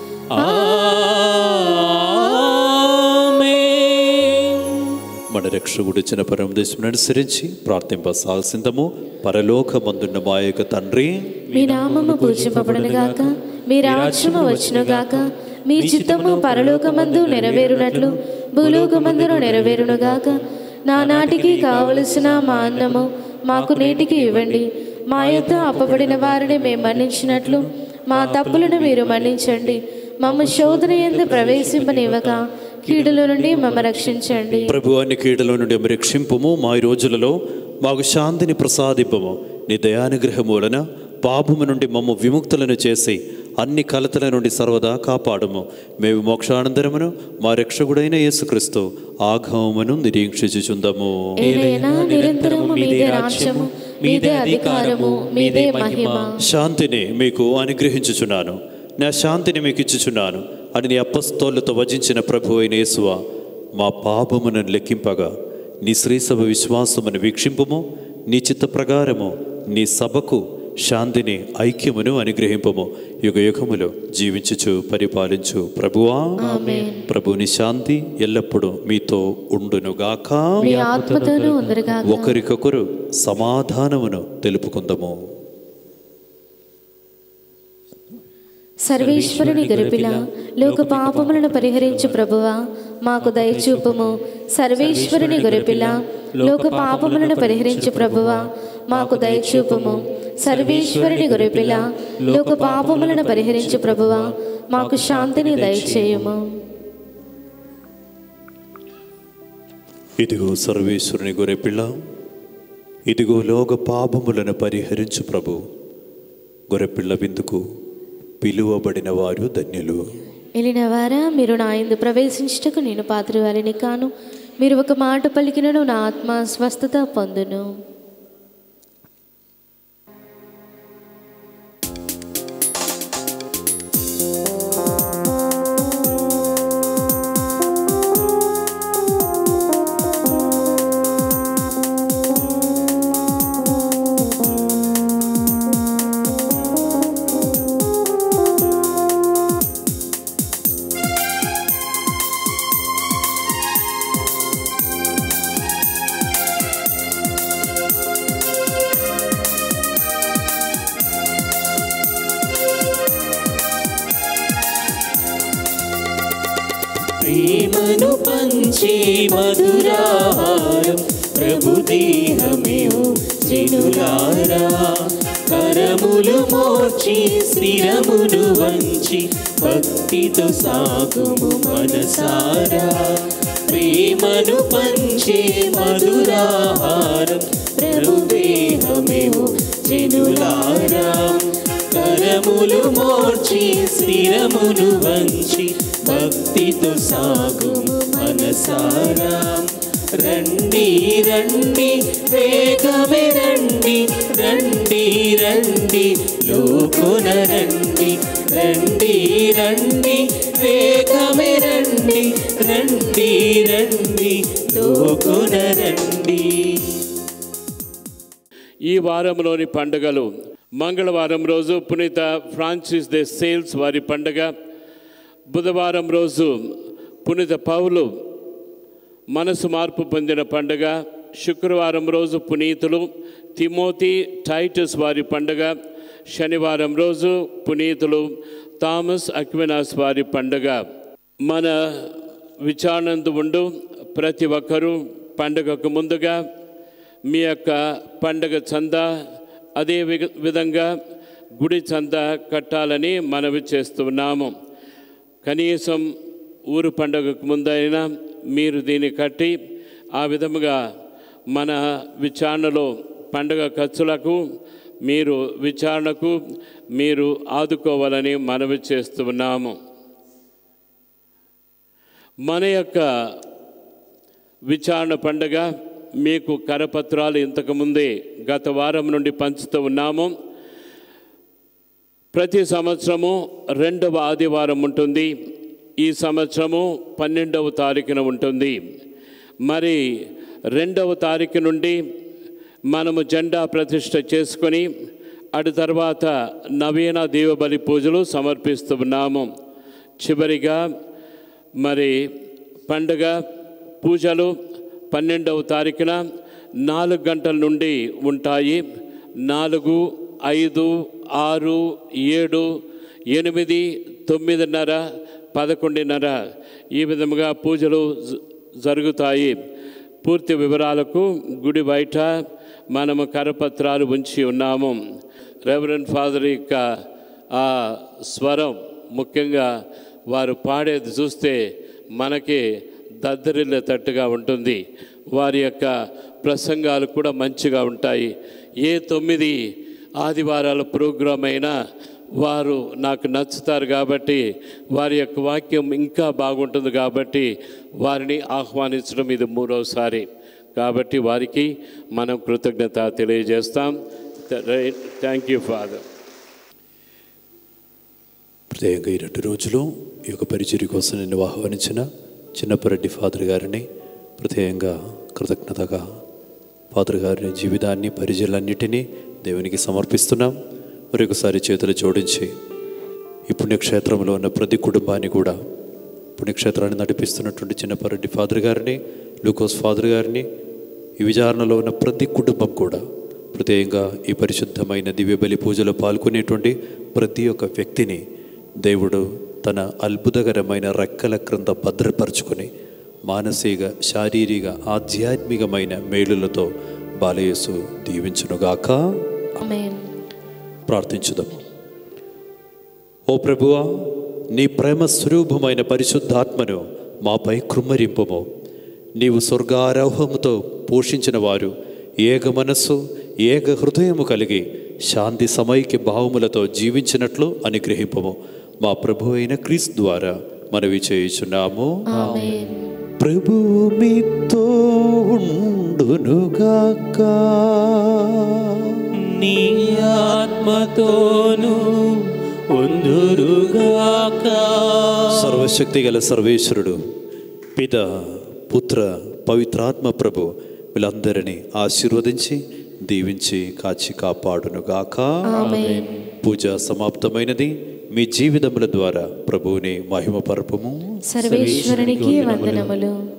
ఆమేన్. మన రక్షకుడిచ్చిన పరమదేశం అనుసరించి ప్రార్థింపసాల్సిందము. పరలోకమందున్న మా యొక్క తండ్రి, మీ నామము పూజింపబడునుగాక, మీ రాజ్యము వచ్చునుగాక, మీ చిత్తము పరలోకమందు నెరవేరునట్లు భూలోకమందును నెరవేరునుగాక. నానాటికి కావలసిన మా అన్నము మాకు నేటికి ఇవ్వండి. మా యొద్ద అప్పబడిన వారిని మేము మన్నించినట్లు మా తప్పులను మీరు మన్నించండి. మమ్మ శోధన యందు ప్రవేశింపనివ్వక కీడుల నుండి మమ్మ రక్షించండి. ప్రభువాన్ని కీడుల నుండి రక్షింపుము. మా ఈ రోజులలో మాకు శాంతిని ప్రసాదింపము. నీ దయానుగ్రహం వలన పాపము నుండి మమ్మ విముక్తులను చేసి అన్ని కలతల నుండి సర్వదా కాపాడము. మేము మోక్షానందరమును మా రక్షకుడైన యేసుక్రీస్తు ఆగమమును నిరీక్షించుచుందము. ఏలైనా నిరంతరము మీదే రాజ్యము, మీదే అధికారము, మీదే మహిమ. శాంతిని మీకు అనుగ్రహించుచున్నాను, నా శాంతిని మీకు ఇచ్చుచున్నాను అని నీ అపస్తోళ్లతో వచించిన ప్రభు అయిన యేసువా, మా పాపమును లెక్కింపగా నీ శ్రీసభ విశ్వాసమును వీక్షింపుము. నీ చిత్త ప్రకారము నీ సభకు శాంతిని ఐక్యమును అనుగ్రహింపము. యుగ యుగములో జీవించుచు పరిపాలించు ప్రభువా. ప్రభుని శాంతి ఎల్లప్పుడూ మీతో ఉండునుగాక. మీ ఆత్మతోనూ ఉండునుగాక. ఒకరికొకరు సమాధానమును తెలుపుకుందాము. సర్వేశ్వరుని గొర్రెపిల్ల, లోక పాపములను పరిహరించు ప్రభువా, మాకు దయచూపుము. సర్వేశ్వరుని గొర్రెపిల్ల, లోక పాపములను పరిహరించు ప్రభువా, మాకు దయచూపుము. సర్వేశ్వరుని గొర్రెపిల్ల, లోక పాపములను పరిహరించు ప్రభువా, మాకు శాంతిని దయచేయుము. ఇదిగో సర్వేశ్వరుని గొర్రెపిల్ల, ఇదిగో లోక పాపములను పరిహరించు ప్రభు. గొర్రెపిల్ల విందుకు పిలువబడిన వారు ధన్యులు. ఎలినవారా, మీరు నా యందు ప్రవేశించుటకు నేను పాత్రురాలిని కాను. మీరు ఒక మాట పలికినను నా ఆత్మ స్వస్థత పొందును. ప్రేమను పంచే మధురాహారం ప్రభు దేహమేవు జనులారా. కరములు మోర్చి స్థిరమును వంచి భక్తితో సాగుము మనసారా. ప్రేమను పంచే మధురాహారం ప్రభు దేహమేవు జనులారా. కరములు మోర్చి స్థిరమును వంచి భక్తితో సాగుము మనసారా. రండి రండి వేగమే రండి, రండి రండి లోకున రండి. రండి రండి వేగమే రండి, రండి రండి లోకున రండి. ఈ వారంలోని పండుగలు: మంగళవారం రోజు పునీత ఫ్రాన్సిస్ దే సేల్స్ వారి పండుగ. బుధవారం రోజు పునీత పౌలు మనసు మార్పు పొందిన పండుగ. శుక్రవారం రోజు పునీతులు తిమోతి టైటస్ వారి పండుగ. శనివారం రోజు పునీతులు థామస్ అక్వినాస్ వారి పండుగ. మన విచారణందు ఉండు ప్రతి ఒక్కరూ పండుగకు ముందుగా మీ యొక్క పండగ చందా అదే విధంగా గుడి చందా కట్టాలని మనవి చేస్తున్నాము. కనీసం ఊరు పండుగకు ముందైనా మీరు దీన్ని కట్టి ఆ విధముగా మన విచారణలో పండుగ ఖర్చులకు విచారణకు మీరు ఆదుకోవాలని మనవి చేస్తున్నాము. మన యొక్క విచారణ పండుగ మీకు కరపత్రాలు ఇంతకుముందే గత వారం నుండి పంచుతూ ఉన్నాము. ప్రతి సంవత్సరము 2వ ఆదివారం ఉంటుంది. ఈ సంవత్సరము 12వ తారీఖున ఉంటుంది. మరి 2వ తారీఖు నుండి మనము జెండా ప్రతిష్ఠ చేసుకొని అటు తర్వాత నవీన దీవబలి పూజలు సమర్పిస్తున్నాము. చివరిగా మరి పండుగ పూజలు 12వ తారీఖున 4 గంటల నుండి ఉంటాయి. 4, 5, 6, 7, 8, 9:30, 11:30 ఈ విధముగా పూజలు జరుగుతాయి. పూర్తి వివరాలకు గుడి బయట మనము కరపత్రాలు ఉంచి ఉన్నాము. రెవరెండ్ ఫాదర్ యొక్క ఆ స్వరం, ముఖ్యంగా వారు పాడేది చూస్తే మనకి దద్దరిల్లేటట్టుగా ఉంటుంది. వారి యొక్క ప్రసంగాలు కూడా మంచిగా ఉంటాయి. ఏ 9 ఆదివారాల ప్రోగ్రాం అయినా వారు నాకు నచ్చుతారు కాబట్టి వారి యొక్క వాక్యం ఇంకా బాగుంటుంది కాబట్టి వారిని ఆహ్వానించడం ఇది 3వసారి కాబట్టి వారికి మనం కృతజ్ఞత తెలియజేస్తాం. Thank you father. ప్రత్యేకంగా ఈ 2 రోజులు ఈ యొక్క పరిచర్య కోసం నిన్ను ఆహ్వానించిన చిన్నపరెడ్డి ఫాదర్ గారిని ప్రత్యేకంగా కృతజ్ఞతగా ఫాదర్ గారి జీవితాన్ని పరిచర్యలన్నిటినీ దేవునికి సమర్పిస్తున్నాం. మరొకసారి చేతులు జోడించి ఈ పుణ్యక్షేత్రంలో ఉన్న ప్రతి కుటుంబాన్ని కూడా పుణ్యక్షేత్రాన్ని నడిపిస్తున్నటువంటి చిన్నపరెడ్డి ఫాదర్ గారిని, లూకోస్ ఫాదర్ గారిని, ఈ విచారణలో ఉన్న ప్రతి కుటుంబం కూడా ప్రత్యేకంగా ఈ పరిశుద్ధమైన దివ్యబలి పూజలో పాల్గొనేటువంటి ప్రతి ఒక్క వ్యక్తిని దేవుడు తన అద్భుతకరమైన రెక్కల క్రింద భద్రపరుచుకొని మానసిక, శారీరక, ఆధ్యాత్మికమైన మేలులతో బాలయేసు దీవించునుగాక. ఆమేన్. ప్రార్థించుదాము. ఓ ప్రభువా, నీ ప్రేమ స్వరూపమైన పరిశుద్ధాత్మను మాపై కృమ్మరింపుము. నీవు స్వర్గారోహముతో పోషించిన వారు ఏక మనస్సు, ఏక హృదయము కలిగి శాంతి సమైక్య భావములతో జీవించినట్లు అనుగ్రహింపము. మా ప్రభు అయిన క్రీస్తు ద్వారా మనవి చేయుచున్నాము. ఆమేన్. ప్రభువు మీతో ఉండునుగాక. నీ ఆత్మతోను ఉందురుగాక. సర్వశక్తి గల సర్వేశ్వరుడు పిత, పుత్ర, పవిత్రాత్మ ప్రభు వీళ్ళందరినీ ఆశీర్వదించి దీవించి కాచి కాపాడునుగాక. ఆమేన్. పూజ సమాప్తమైనది. మీ జీవితముల ద్వారా ప్రభువుని మహిమపరపము. సర్వేశ్వరునికి వందనములు.